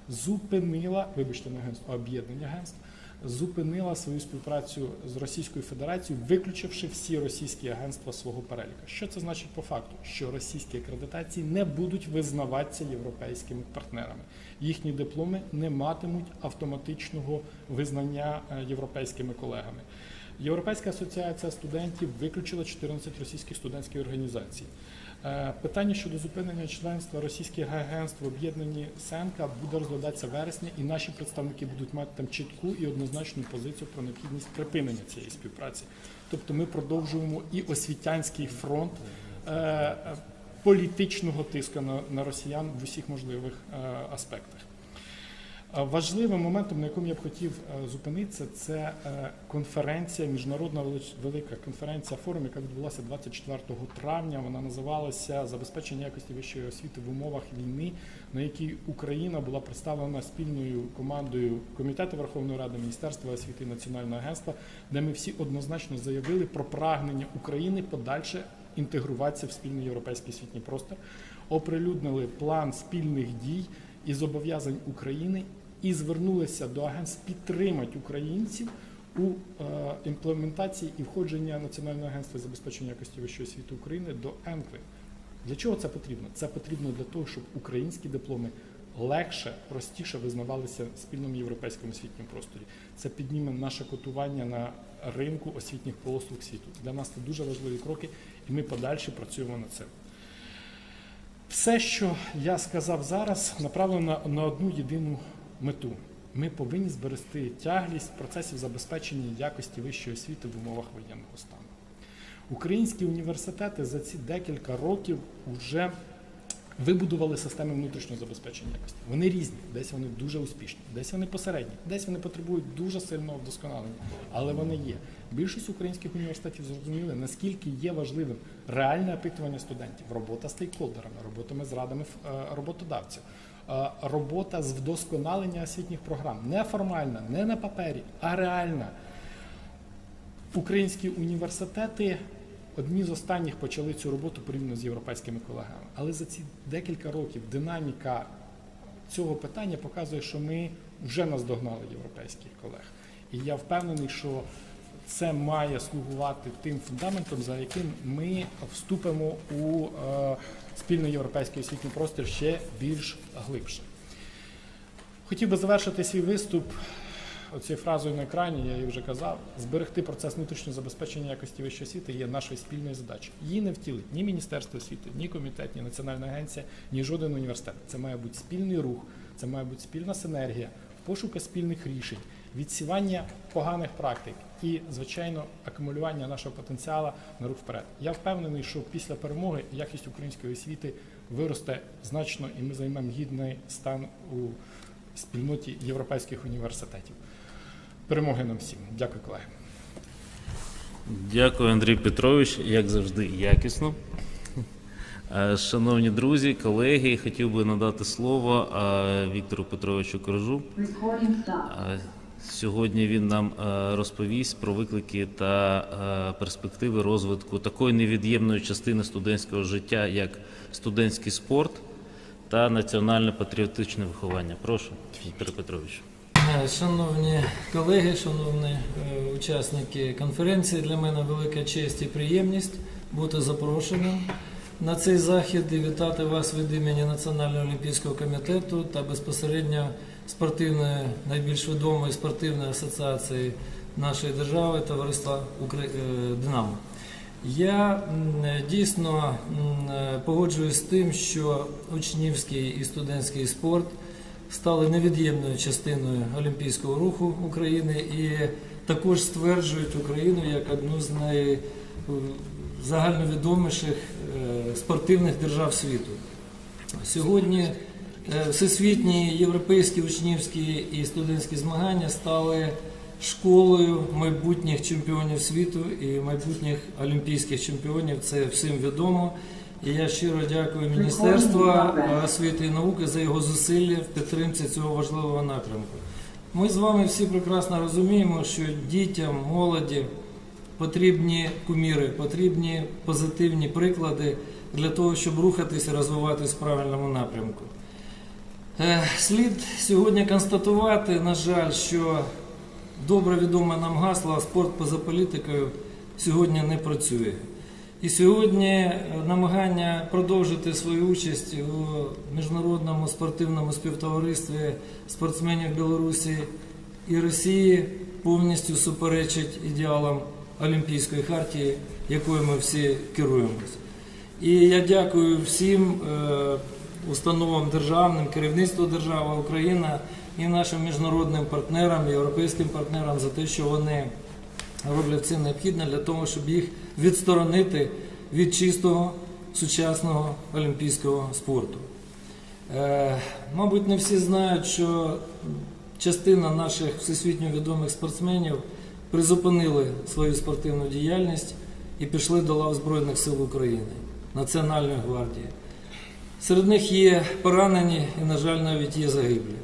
зупинила, вибачте, не агентство, а об'єднання агентств, зупинила свою співпрацю з Російською Федерацією, виключивши всі російські агентства з свого переліку. Що це значить по факту? Що російські акредитації не будуть визнаватися європейськими партнерами. Їхні дипломи не матимуть автоматичного визнання європейськими колегами. Європейська асоціація студентів виключила чотирнадцять російських студентських організацій. Питання щодо зупинення членства російських агентств в об'єднанні СЕНКА буде розглядатися вересня, і наші представники будуть мати там чітку і однозначну позицію про необхідність припинення цієї співпраці. Тобто ми продовжуємо і освітянський фронт е, політичного тиску на, на росіян в усіх можливих е, аспектах. Важливим моментом, на якому я б хотів зупинитися, це конференція, міжнародна велика конференція, форум, яка відбулася двадцять четвертого травня. Вона називалася «Забезпечення якості вищої освіти в умовах війни», на якій Україна була представлена спільною командою Комітету Верховної Ради, Міністерства освіти і Національного агентства, де ми всі однозначно заявили про прагнення України подальше інтегруватися в спільний європейський освітній простір, оприлюднили план спільних дій і зобов'язань України і звернулися до агентств підтримати українців у е, імплементації і входження Національного агентства забезпечення якості вищої освіти України до ЕНКВИ. Для чого це потрібно? Це потрібно для того, щоб українські дипломи легше, простіше визнавалися в спільному європейському освітньому просторі. Це підніме наше котування на ринку освітніх послуг світу. Для нас це дуже важливі кроки, і ми подальше працюємо над цим. Все, що я сказав зараз, направлено на одну єдину мету. Ми повинні зберегти тяглість процесів забезпечення якості вищої освіти в умовах воєнного стану. Українські університети за ці декілька років вже вибудували системи внутрішнього забезпечення якості. Вони різні, десь вони дуже успішні, десь вони посередні, десь вони потребують дуже сильного вдосконалення, але вони є. Більшість українських університетів зрозуміли, наскільки є важливим реальне опитування студентів, робота з стейкхолдерами, роботами з радами роботодавців, робота з вдосконалення освітніх програм. Не формальна, не на папері, а реальна. Українські університети одні з останніх почали цю роботу порівняно з європейськими колегами. Але за ці декілька років динаміка цього питання показує, що ми вже наздогнали європейських колег. І я впевнений, що це має слугувати тим фундаментом, за яким ми вступимо у е, спільний європейський освітній простір ще більш глибше. Хотів би завершити свій виступ оцією фразою на екрані, я її вже казав, зберегти процес внутрішнього забезпечення якості вищої освіти є нашою спільною задачею. Її не втілить ні Міністерство освіти, ні комітет, ні Національна агенція, ні жоден університет. Це має бути спільний рух, це має бути спільна синергія, пошук спільних рішень, відсівання поганих практик і, звичайно, акумулювання нашого потенціалу на рух вперед. Я впевнений, що після перемоги якість української освіти виросте значно і ми займемо гідний стан у спільноті європейських університетів. Перемоги нам всім. Дякую, колеги. Дякую, Андрій Петрович, як завжди, якісно. Шановні друзі, колеги, хотів би надати слово Віктору Петровичу Коржу. Сьогодні він нам розповість про виклики та перспективи розвитку такої невід'ємної частини студентського життя, як студентський спорт та національне патріотичне виховання. Прошу, Віктор Петрович. Шановні колеги, шановні е, учасники конференції, для мене велика честь і приємність бути запрошеним на цей захід і вітати вас від імені Національного олімпійського комітету та безпосередньо спортивної, найбільш відомої спортивної асоціації нашої держави, товариства «Динамо». Я дійсно погоджуюсь з тим, що учнівський і студентський спорт стали невід'ємною частиною олімпійського руху України і також стверджують Україну як одну з найзагальновідоміших спортивних держав світу. Сьогодні всесвітні європейські учнівські і студентські змагання стали школою майбутніх чемпіонів світу і майбутніх олімпійських чемпіонів, це всім відомо. І я щиро дякую Міністерству освіти і науки за його зусилля в підтримці цього важливого напрямку. Ми з вами всі прекрасно розуміємо, що дітям, молоді потрібні куміри, потрібні позитивні приклади для того, щоб рухатися і розвиватися в правильному напрямку. Е, Слід сьогодні констатувати, на жаль, що добре відоме нам гасло «Спорт поза політикою» сьогодні не працює. І сьогодні намагання продовжити свою участь у міжнародному спортивному співтоваристві спортсменів Білорусі і Росії повністю суперечить ідеалам Олімпійської хартії, якою ми всі керуємося. І я дякую всім е, установам державним, керівництву держави Україна і нашим міжнародним партнерам, європейським партнерам за те, що вони роблять все необхідне для того, щоб їх відсторонити від чистого сучасного олімпійського спорту. Е, мабуть, не всі знають, що частина наших всесвітньо відомих спортсменів призупинили свою спортивну діяльність і пішли до лав Збройних сил України, Національної гвардії. Серед них є поранені і, на жаль, навіть є загиблі.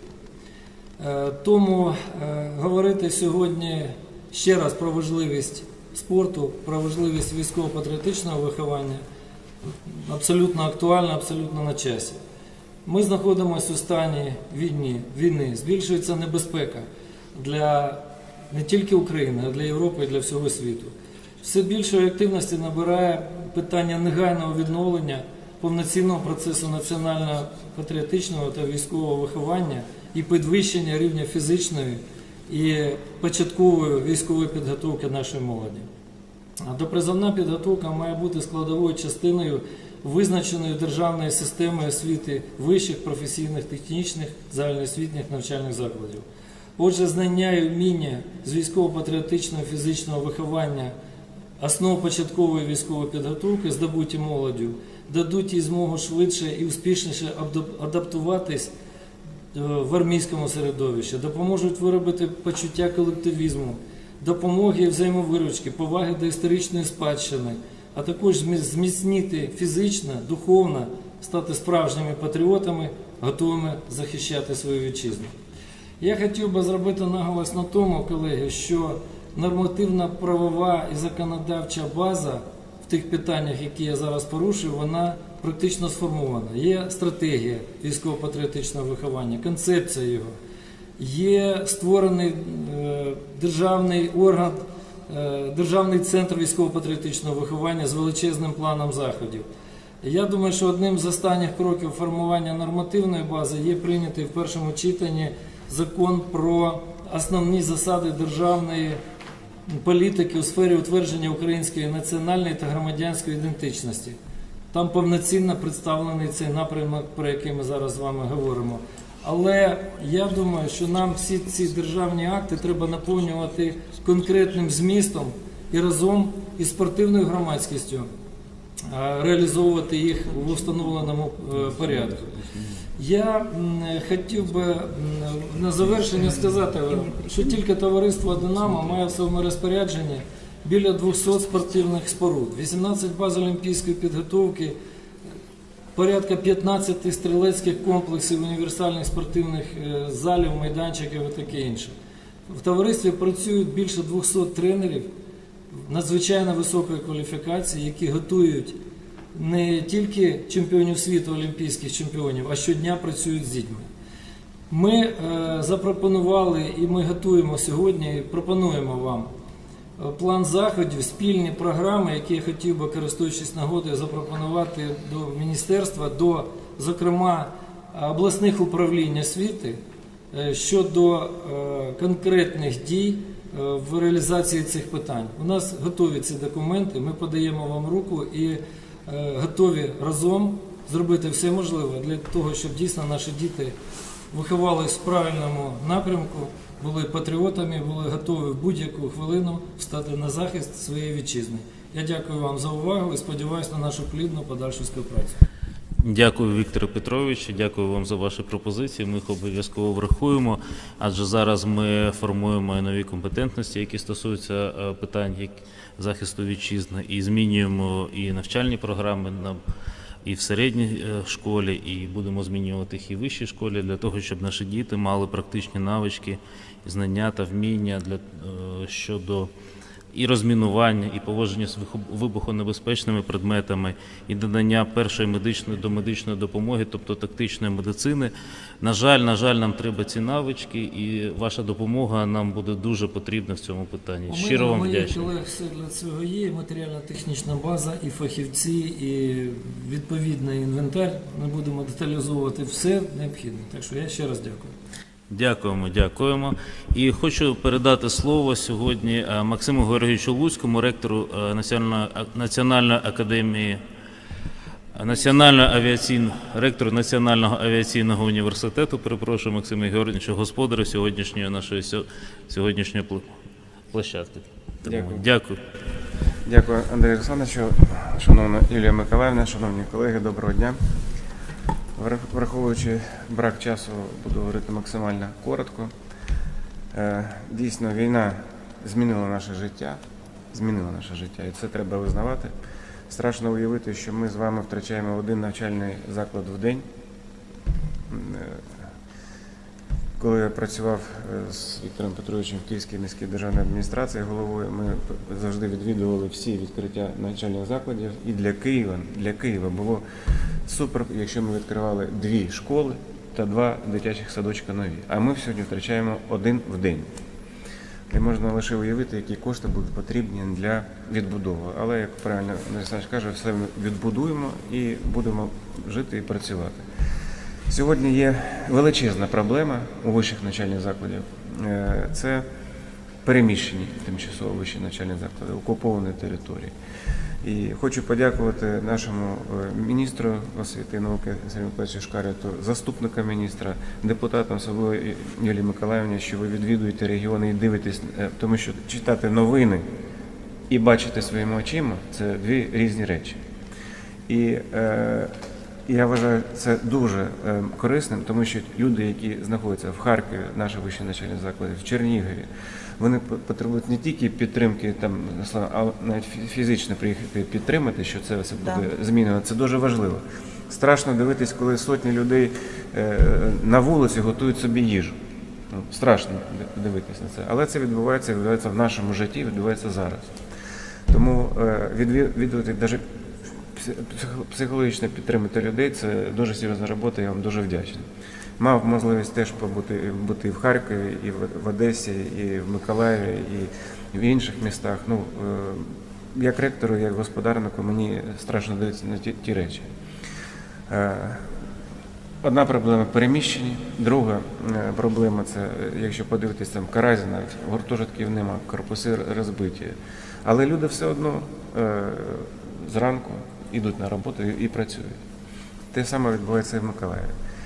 Е, тому е, говорити сьогодні ще раз про важливість спорту, про важливість військово-патріотичного виховання абсолютно актуально, абсолютно на часі. Ми знаходимося у стані війни, війни. Збільшується небезпека для не тільки України, а для Європи і для всього світу. Все більшої активності набирає питання негайного відновлення повноцінного процесу національно-патріотичного та військового виховання і підвищення рівня фізичної і початкової військової підготовки нашої молоді. Допризовна підготовка має бути складовою частиною визначеної державної системи освіти вищих професійних, технічних, загальноосвітніх навчальних закладів. Отже, знання і вміння з військово-патріотичного фізичного виховання, основ початкової військової підготовки, здобуті молоддю, дадуть їй змогу швидше і успішніше адаптуватись в армійському середовищі, допоможуть виробити почуття колективізму, допомоги і взаємовиручки, поваги до історичної спадщини, а також зміцнити фізично, духовно, стати справжніми патріотами, готовими захищати свою вітчизну. Я хотів би зробити наголос на тому, колеги, що нормативна правова і законодавча база в тих питаннях, які я зараз порушую, вона практично сформована. Є стратегія військово-патріотичного виховання, концепція його. Є створений е, державний орган, е, державний центр військово-патріотичного виховання з величезним планом заходів. Я думаю, що одним з останніх кроків формування нормативної бази є прийнятий в першому читанні закон про основні засади державної політики у сфері утвердження української національної та громадянської ідентичності. Там повноцінно представлений цей напрямок, про який ми зараз з вами говоримо. Але я думаю, що нам всі ці державні акти треба наповнювати конкретним змістом і разом із спортивною громадськістю реалізовувати їх у встановленому порядку. Я хотів би на завершення сказати, що тільки товариство «Динамо» має в своєму розпорядженні біля двохсот спортивних споруд, вісімнадцять баз олімпійської підготовки, порядка п'ятнадцять стрілецьких комплексів, універсальних спортивних залів, майданчиків і таке інше. В товаристві працюють більше двохсот тренерів надзвичайно високої кваліфікації, які готують не тільки чемпіонів світу, олімпійських чемпіонів, а щодня працюють з дітьми. Ми е, запропонували і ми готуємо сьогодні, і пропонуємо вам план заходів, спільні програми, які я хотів би, користуючись нагодою, запропонувати до міністерства, до, зокрема, обласних управлінь освіти е, щодо е, конкретних дій е, в реалізації цих питань. У нас готові ці документи, ми подаємо вам руку і готові разом зробити все можливе для того, щоб дійсно наші діти виховались в правильному напрямку, були патріотами, були готові в будь-яку хвилину встати на захист своєї вітчизни. Я дякую вам за увагу і сподіваюся на нашу плідну подальшу співпрацю. Дякую, Вікторе Петровичу, дякую вам за ваші пропозиції, ми їх обов'язково врахуємо, адже зараз ми формуємо нові компетентності, які стосуються питань захисту вітчизни, і змінюємо і навчальні програми і в середній школі, і будемо змінювати їх і в вищій школі, для того, щоб наші діти мали практичні навички, знання та вміння для, щодо і розмінування, і поводження з вибухонебезпечними предметами, і надання першої медичної домедичної допомоги, тобто тактичної медицини. На жаль, на жаль, нам треба ці навички, і ваша допомога нам буде дуже потрібна в цьому питанні. Щиро вам У моїх вдячний. колег все для цього є, і матеріально-технічна база, і фахівці, і відповідний інвентар. Ми будемо деталізовувати все необхідне. Так що я ще раз дякую. Дякуємо, дякуємо. І хочу передати слово сьогодні е, Максиму Георгійовичу Луцькому, ректору е, Національної, Національної академії, Національної авіаційної, ректору Національного авіаційного університету, перепрошую, Максиму Георгійовичу, господарю сьогоднішньої нашої сьо- сьогоднішньої пл- площадки. Тому Дякую. Дякую. Дякую, Андрію Олександровичу, шановна Юлія Миколаївна, шановні колеги, доброго дня. Врах- Враховуючи брак часу, буду говорити максимально коротко. Е, Дійсно, війна змінила наше життя, змінила наше життя, і це треба визнавати. Страшно уявити, що ми з вами втрачаємо один навчальний заклад в день. Е, Коли я працював е, з Віктором Петровичем в Київській міській державній адміністрації головою, ми завжди відвідували всі відкриття навчальних закладів. І для Києва, для Києва було супер, якщо ми відкривали дві школи та два дитячих садочка нові. А ми сьогодні втрачаємо один в день. І можна лише уявити, які кошти будуть потрібні для відбудови. Але, як правильно Андрій Олександрович каже, все ми відбудуємо і будемо жити і працювати. Сьогодні є величезна проблема у вищих навчальних закладів. Е, Це переміщені тимчасово вищі навчальні заклади, окуповані території. І хочу подякувати нашому е, міністру освіти і науки Сергію Миколаївичу Шкаряту, заступникам міністра, депутатам Соболєвій Юлії Миколаївні, що ви відвідуєте регіони і дивитесь, е, тому що читати новини і бачити своїми очима – це дві різні речі. І е, я вважаю це дуже е, корисним, тому що люди, які знаходяться в Харкові, наші вищі навчальні заклади, в Чернігові, вони п- потребують не тільки підтримки, там, а навіть фі- фізично приїхати підтримати, що це все буде змінено. Це дуже важливо. Страшно дивитись, коли сотні людей е, на вулиці готують собі їжу. Ну, страшно дивитися на це. Але це відбувається, відбувається в нашому житті, відбувається зараз. Тому е, відвідувати навіть психологічно підтримати людей – це дуже серйозна робота, я вам дуже вдячний. Мав можливість теж побути бути і в Харкові, і в Одесі, і в Миколаєві, і в інших містах. Ну, як ректору, як господарнику мені страшно дивитися на ті, ті речі. Одна проблема – переміщені, друга проблема – це, якщо подивитись, там Каразі навіть, гуртожитків нема, корпуси розбиті. Але люди все одно зранку йдуть на роботу і працюють. Те саме відбувається і в Миколаєві.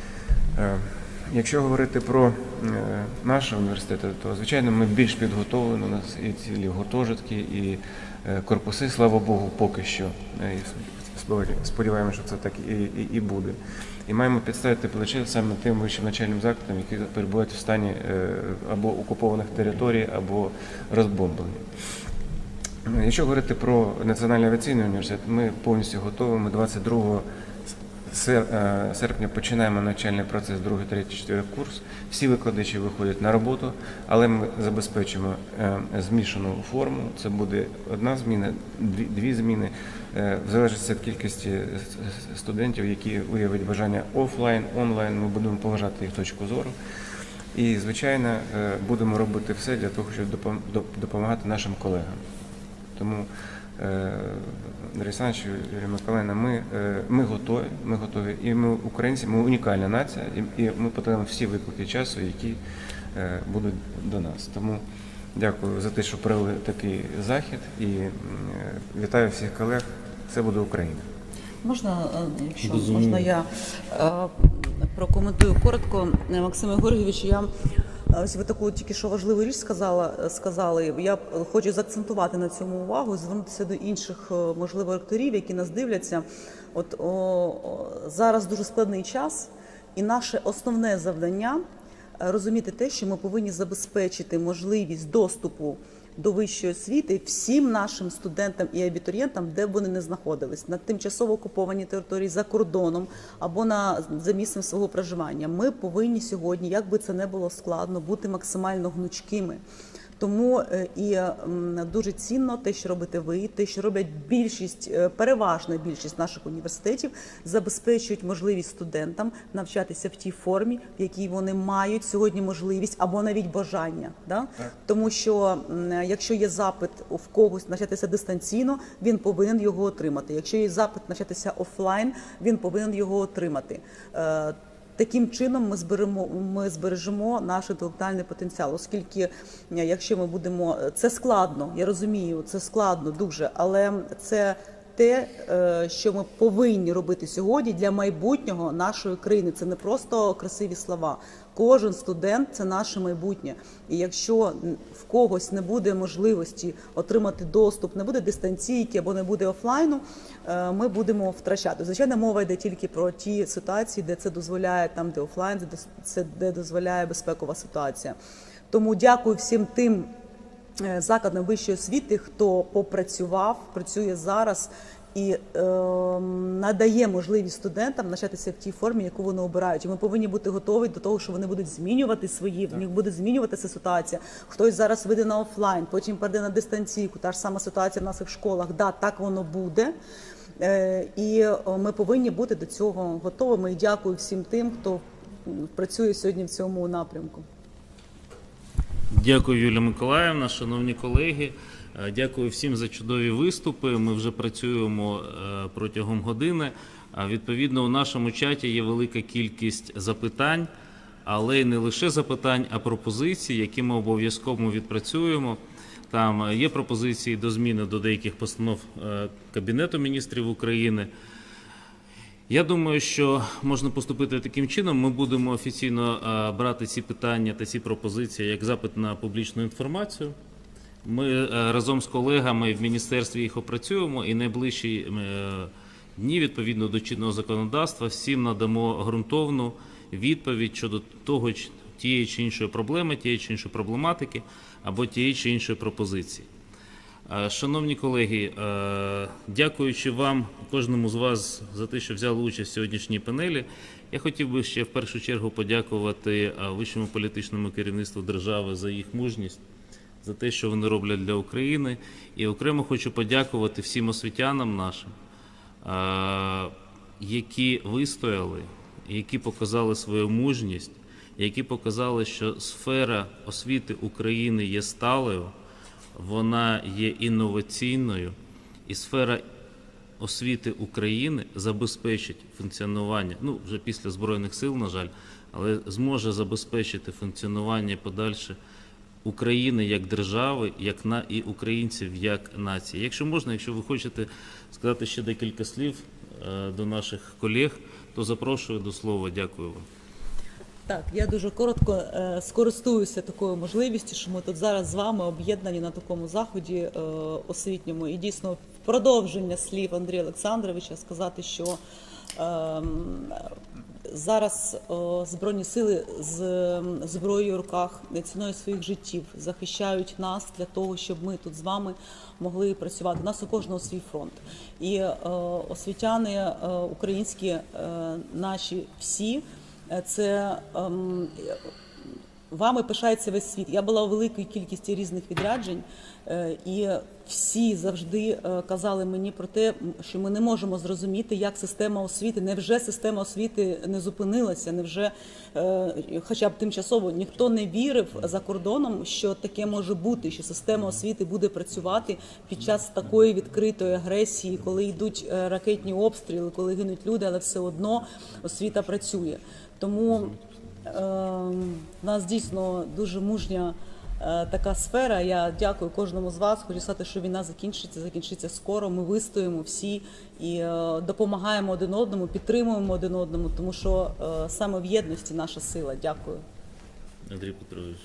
Якщо говорити про наші університети, то, звичайно, ми більш підготовлені, у нас і цілі гуртожитки, і корпуси, слава Богу, поки що. Сподіваємося, що це так і, і, і буде. І маємо підставити плече саме тим вищим навчальним закладам, які перебувають в стані або окупованих територій, або розбомблені. Якщо говорити про Національний авіаційний університет, ми повністю готові. Ми двадцять другого серпня починаємо навчальний процес, другий, третій, четвертий курс. Всі викладачі виходять на роботу, але ми забезпечимо змішану форму. Це буде одна зміна, дві, дві зміни, в залежності від кількості студентів, які виявять бажання офлайн, онлайн. Ми будемо поважати їх точку зору. І, звичайно, будемо робити все для того, щоб допомагати нашим колегам. Тому, Андрій Олександрович, Юлія Миколаївна, ми, ми готові, ми готові, і ми українці, ми унікальна нація, і, і ми потребуємо всі виклики часу, які будуть до нас. Тому дякую за те, що провели такий захід, і вітаю всіх колег. Це буде Україна. Можна, якщо можна, я прокоментую коротко. Максиме Георгійовичу, я ось ви таку тільки що важливу річ сказала, сказали. Я хочу заакцентувати на цьому увагу, звернутися до інших, можливо, ректорів, які нас дивляться. От о, зараз дуже складний час, і наше основне завдання розуміти те, що ми повинні забезпечити можливість доступу до вищої освіти всім нашим студентам і абітурієнтам, де б вони не знаходились, на тимчасово окупованій території, за кордоном або на, за місцем свого проживання. Ми повинні сьогодні, як би це не було складно, бути максимально гнучкими. Тому е, і м, дуже цінно те, що робите ви, те, що роблять більшість, е, переважна більшість наших університетів, забезпечують можливість студентам навчатися в тій формі, в якій вони мають сьогодні можливість або навіть бажання. Да? Тому що м, якщо є запит в когось навчатися дистанційно, він повинен його отримати. Якщо є запит навчатися офлайн, він повинен його отримати. Е, Таким чином ми зберемо, ми збережемо наш інтелектуальний потенціал, оскільки якщо ми будемо, це складно, я розумію, це складно дуже, але це те, що ми повинні робити сьогодні для майбутнього нашої країни. Це не просто красиві слова. Кожен студент – це наше майбутнє. І якщо в когось не буде можливості отримати доступ, не буде дистанційки або не буде офлайну, ми будемо втрачати. Звичайно, мова йде тільки про ті ситуації, де це дозволяє, там, де офлайн, де це де дозволяє безпекова ситуація. Тому дякую всім тим закладам вищої освіти, хто попрацював, працює зараз і е, надає можливість студентам навчатися в тій формі, яку вони обирають. І ми повинні бути готові до того, що вони будуть змінювати свої, в них буде змінюватися ситуація. Хтось зараз вийде на офлайн, потім перейде на дистанційку. Та ж сама ситуація в наших школах. Да, так воно буде. Е, і ми повинні бути до цього готовими. І дякую всім тим, хто працює сьогодні в цьому напрямку. Дякую, Юлія Миколаївна, шановні колеги. Дякую всім за чудові виступи. Ми вже працюємо протягом години. Відповідно, у нашому чаті є велика кількість запитань, але й не лише запитань, а пропозицій, які ми обов'язково відпрацюємо. Там є пропозиції до зміни до деяких постанов Кабінету міністрів України. Я думаю, що можна поступити таким чином. Ми будемо офіційно брати ці питання та ці пропозиції як запит на публічну інформацію. Ми разом з колегами в міністерстві їх опрацюємо і найближчі дні, відповідно до чинного законодавства, всім надамо ґрунтовну відповідь щодо того, тієї чи іншої проблеми, тієї чи іншої проблематики або тієї чи іншої пропозиції. Шановні колеги, дякуючи вам, кожному з вас, за те, що взяли участь в сьогоднішній панелі, я хотів би ще в першу чергу подякувати вищому політичному керівництву держави за їх мужність, за те, що вони роблять для України. І окремо хочу подякувати всім освітянам нашим, які вистояли, які показали свою мужність, які показали, що сфера освіти України є сталою, вона є інноваційною, і сфера освіти України забезпечить функціонування, ну, вже після Збройних сил, на жаль, але зможе забезпечити функціонування подальше України як держави, як на і українців як нації. Якщо можна, якщо ви хочете сказати ще декілька слів е, до наших колег, то запрошую до слова. Дякую вам. Так, я дуже коротко е, скористуюся такою можливістю, що ми тут зараз з вами об'єднані на такому заході е, освітньому. І дійсно в продовження слів Андрія Олександровича сказати, що е, зараз е, Збройні сили з е, зброєю в руках, ціною своїх життів захищають нас для того, щоб ми тут з вами могли працювати. У нас у кожного свій фронт. І е, освітяни е, українські е, наші всі, це ем, вами пишається весь світ. Я була у великій кількості різних відряджень, е, і всі завжди е, казали мені про те, що ми не можемо зрозуміти, як система освіти, невже система освіти не зупинилася, невже, е, хоча б тимчасово, ніхто не вірив за кордоном, що таке може бути, що система освіти буде працювати під час такої відкритої агресії, коли йдуть ракетні обстріли, коли гинуть люди, але все одно освіта працює. Тому е, в нас дійсно дуже мужня е, така сфера. Я дякую кожному з вас. Хочу сказати, що війна закінчиться, закінчиться скоро. Ми вистоїмо всі і е, допомагаємо один одному, підтримуємо один одному, тому що е, саме в єдності наша сила. Дякую. Андрій Петрович.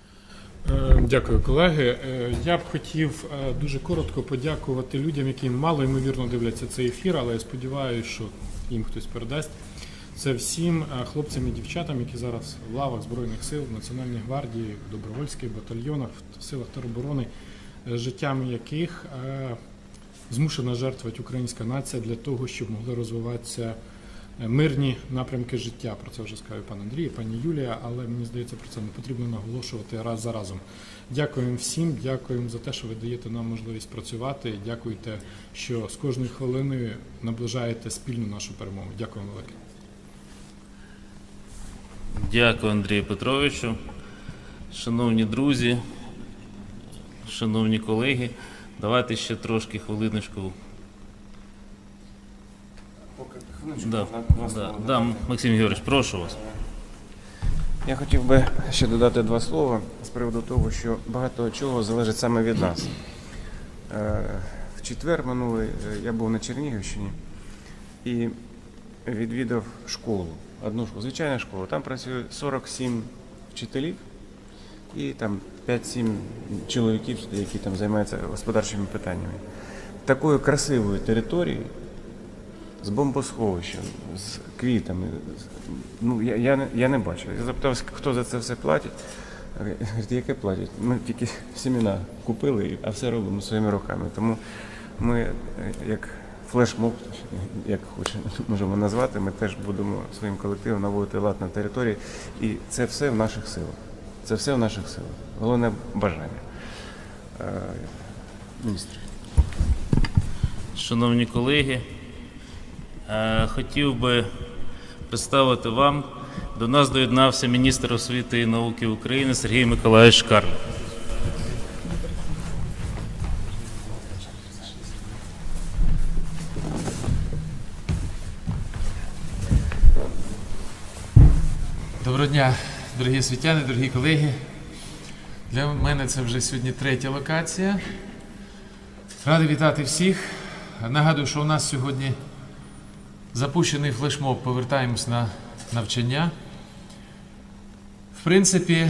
Дякую, колеги. Я б хотів дуже коротко подякувати людям, які мало ймовірно дивляться цей ефір, але я сподіваюся, що їм хтось передасть. Це всім хлопцям і дівчатам, які зараз в лавах Збройних сил, в Національній гвардії, в добровольських батальйонах, в силах тероборони, життями яких змушена жертвувати українська нація для того, щоб могли розвиватися мирні напрямки життя. Про це вже сказав пан Андрій, пані Юлія, але мені здається, про це не потрібно наголошувати раз за разом. Дякуємо всім, дякуємо за те, що ви даєте нам можливість працювати. Дякуйте, що з кожною хвилиною наближаєте спільну нашу перемогу. Дякуємо велике. Дякую, Андрію Петровичу. Шановні друзі, шановні колеги, давайте ще трошки хвилиночку. Да, да, да, Максим Георгійович, прошу вас. Я хотів би ще додати два слова з приводу того, що багато чого залежить саме від нас. В четвер минулий я був на Чернігівщині і відвідав школу, одну школу, звичайну школу. Там працює сорок сім вчителів і там п'ять-сім чоловіків, які там займаються господарчими питаннями. Такою красивою територією, з бомбосховищем, з квітами. Ну, я, я, не, я не бачив. Я запитав, хто за це все платить. Говорить, яке платять? Ми тільки семена купили, а все робимо своїми руками. Тому ми, як флешмоб, як хочемо, можемо назвати, ми теж будемо своїм колективом наводити лад на території. І це все в наших силах. Це все в наших силах. Головне бажання. Міністр. Шановні колеги, хотів би представити вам, до нас доєднався міністр освіти і науки України Сергій Миколайович Шкарлет. Доброго дня, дорогі освітяни, дорогі колеги. Для мене це вже сьогодні третя локація. Радий вітати всіх. Нагадую, що у нас сьогодні запущений флешмоб «Повертаємось на навчання». В принципі,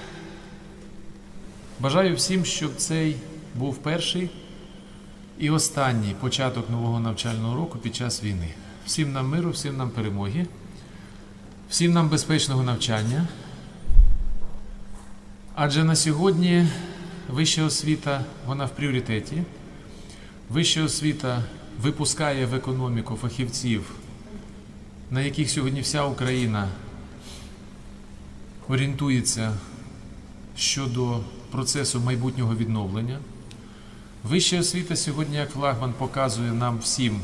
бажаю всім, щоб цей був перший і останній початок нового навчального року під час війни. Всім нам миру, всім нам перемоги, всім нам безпечного навчання. Адже на сьогодні вища освіта, вона в пріоритеті. Вища освіта випускає в економіку фахівців, на яких сьогодні вся Україна орієнтується щодо процесу майбутнього відновлення. Вища освіта сьогодні, як флагман, показує нам всім,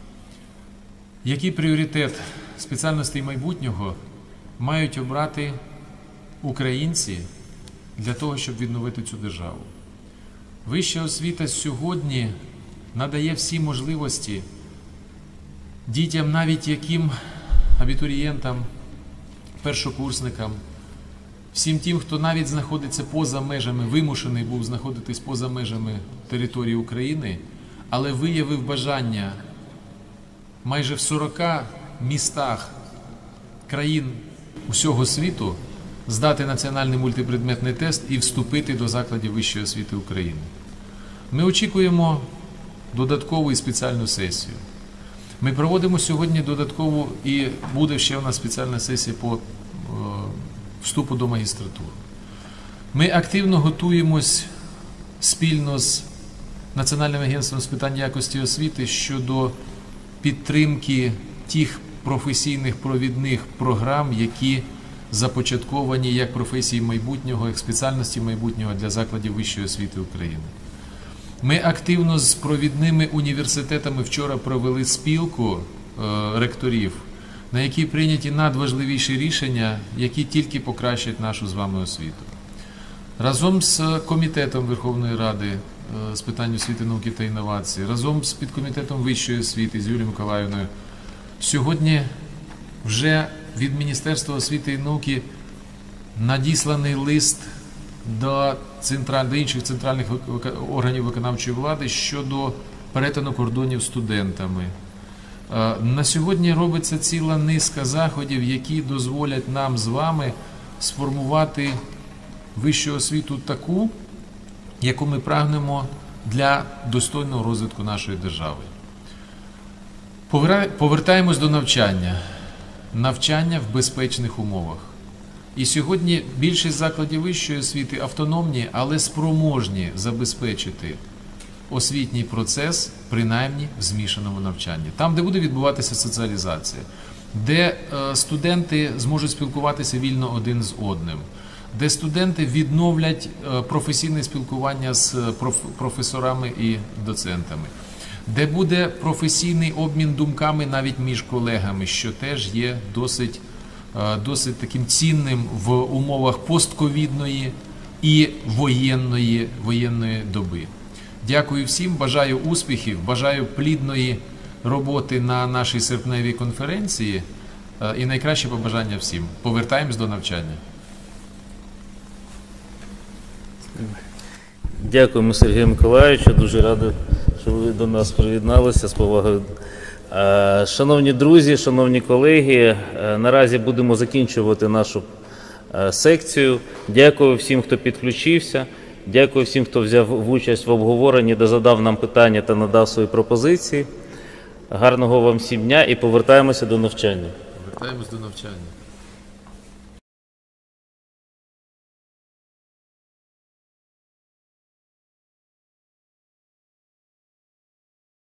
який пріоритет спеціальностей майбутнього мають обрати українці для того, щоб відновити цю державу. Вища освіта сьогодні надає всі можливості дітям, навіть яким абітурієнтам, першокурсникам, всім тим, хто навіть знаходиться поза межами, вимушений був знаходитись поза межами території України, але виявив бажання майже в сорока містах країн усього світу здати національний мультипредметний тест і вступити до закладів вищої освіти України. Ми очікуємо додаткову і спеціальну сесію. Ми проводимо сьогодні додаткову, і буде ще у нас спеціальна сесія по е, вступу до магістратури. Ми активно готуємось спільно з Національним агентством з питань якості освіти щодо підтримки тих професійних провідних програм, які започатковані як професії майбутнього, як спеціальності майбутнього для закладів вищої освіти України. Ми активно з провідними університетами вчора провели спілку е, ректорів, на якій прийняті надважливіші рішення, які тільки покращать нашу з вами освіту. Разом з Комітетом Верховної Ради е, з питань освіти, науки та інновацій, разом з підкомітетом вищої освіти з Юлією Миколаївною, сьогодні вже від Міністерства освіти і науки надісланий лист до, централь... до інших центральних органів виконавчої влади щодо перетину кордонів студентами. На сьогодні робиться ціла низка заходів, які дозволять нам з вами сформувати вищу освіту таку, яку ми прагнемо для достойного розвитку нашої держави. Повертаємось до навчання. Навчання в безпечних умовах. І сьогодні більшість закладів вищої освіти автономні, але спроможні забезпечити освітній процес, принаймні в змішаному навчанні. Там, де буде відбуватися соціалізація. де е, студенти зможуть спілкуватися вільно один з одним, де студенти відновлять е, професійне спілкування з проф- професорами і доцентами, де буде професійний обмін думками навіть між колегами, що теж є досить, е, досить таким цінним в умовах постковідної і воєнної, воєнної доби. Дякую всім, бажаю успіхів, бажаю плідної роботи на нашій серпневій конференції е, і найкраще побажання всім. Повертаємось до навчання. Дякуємо, Сергію Миколайовичу. Дуже радий, що ви до нас приєдналися. З повагою. Е, Шановні друзі, шановні колеги, е, наразі будемо закінчувати нашу е, секцію. Дякую всім, хто підключився. Дякую всім, хто взяв в участь в обговоренні, де задав нам питання та надав свої пропозиції. Гарного вам всім дня і повертаємося до навчання. Повертаємось до навчання.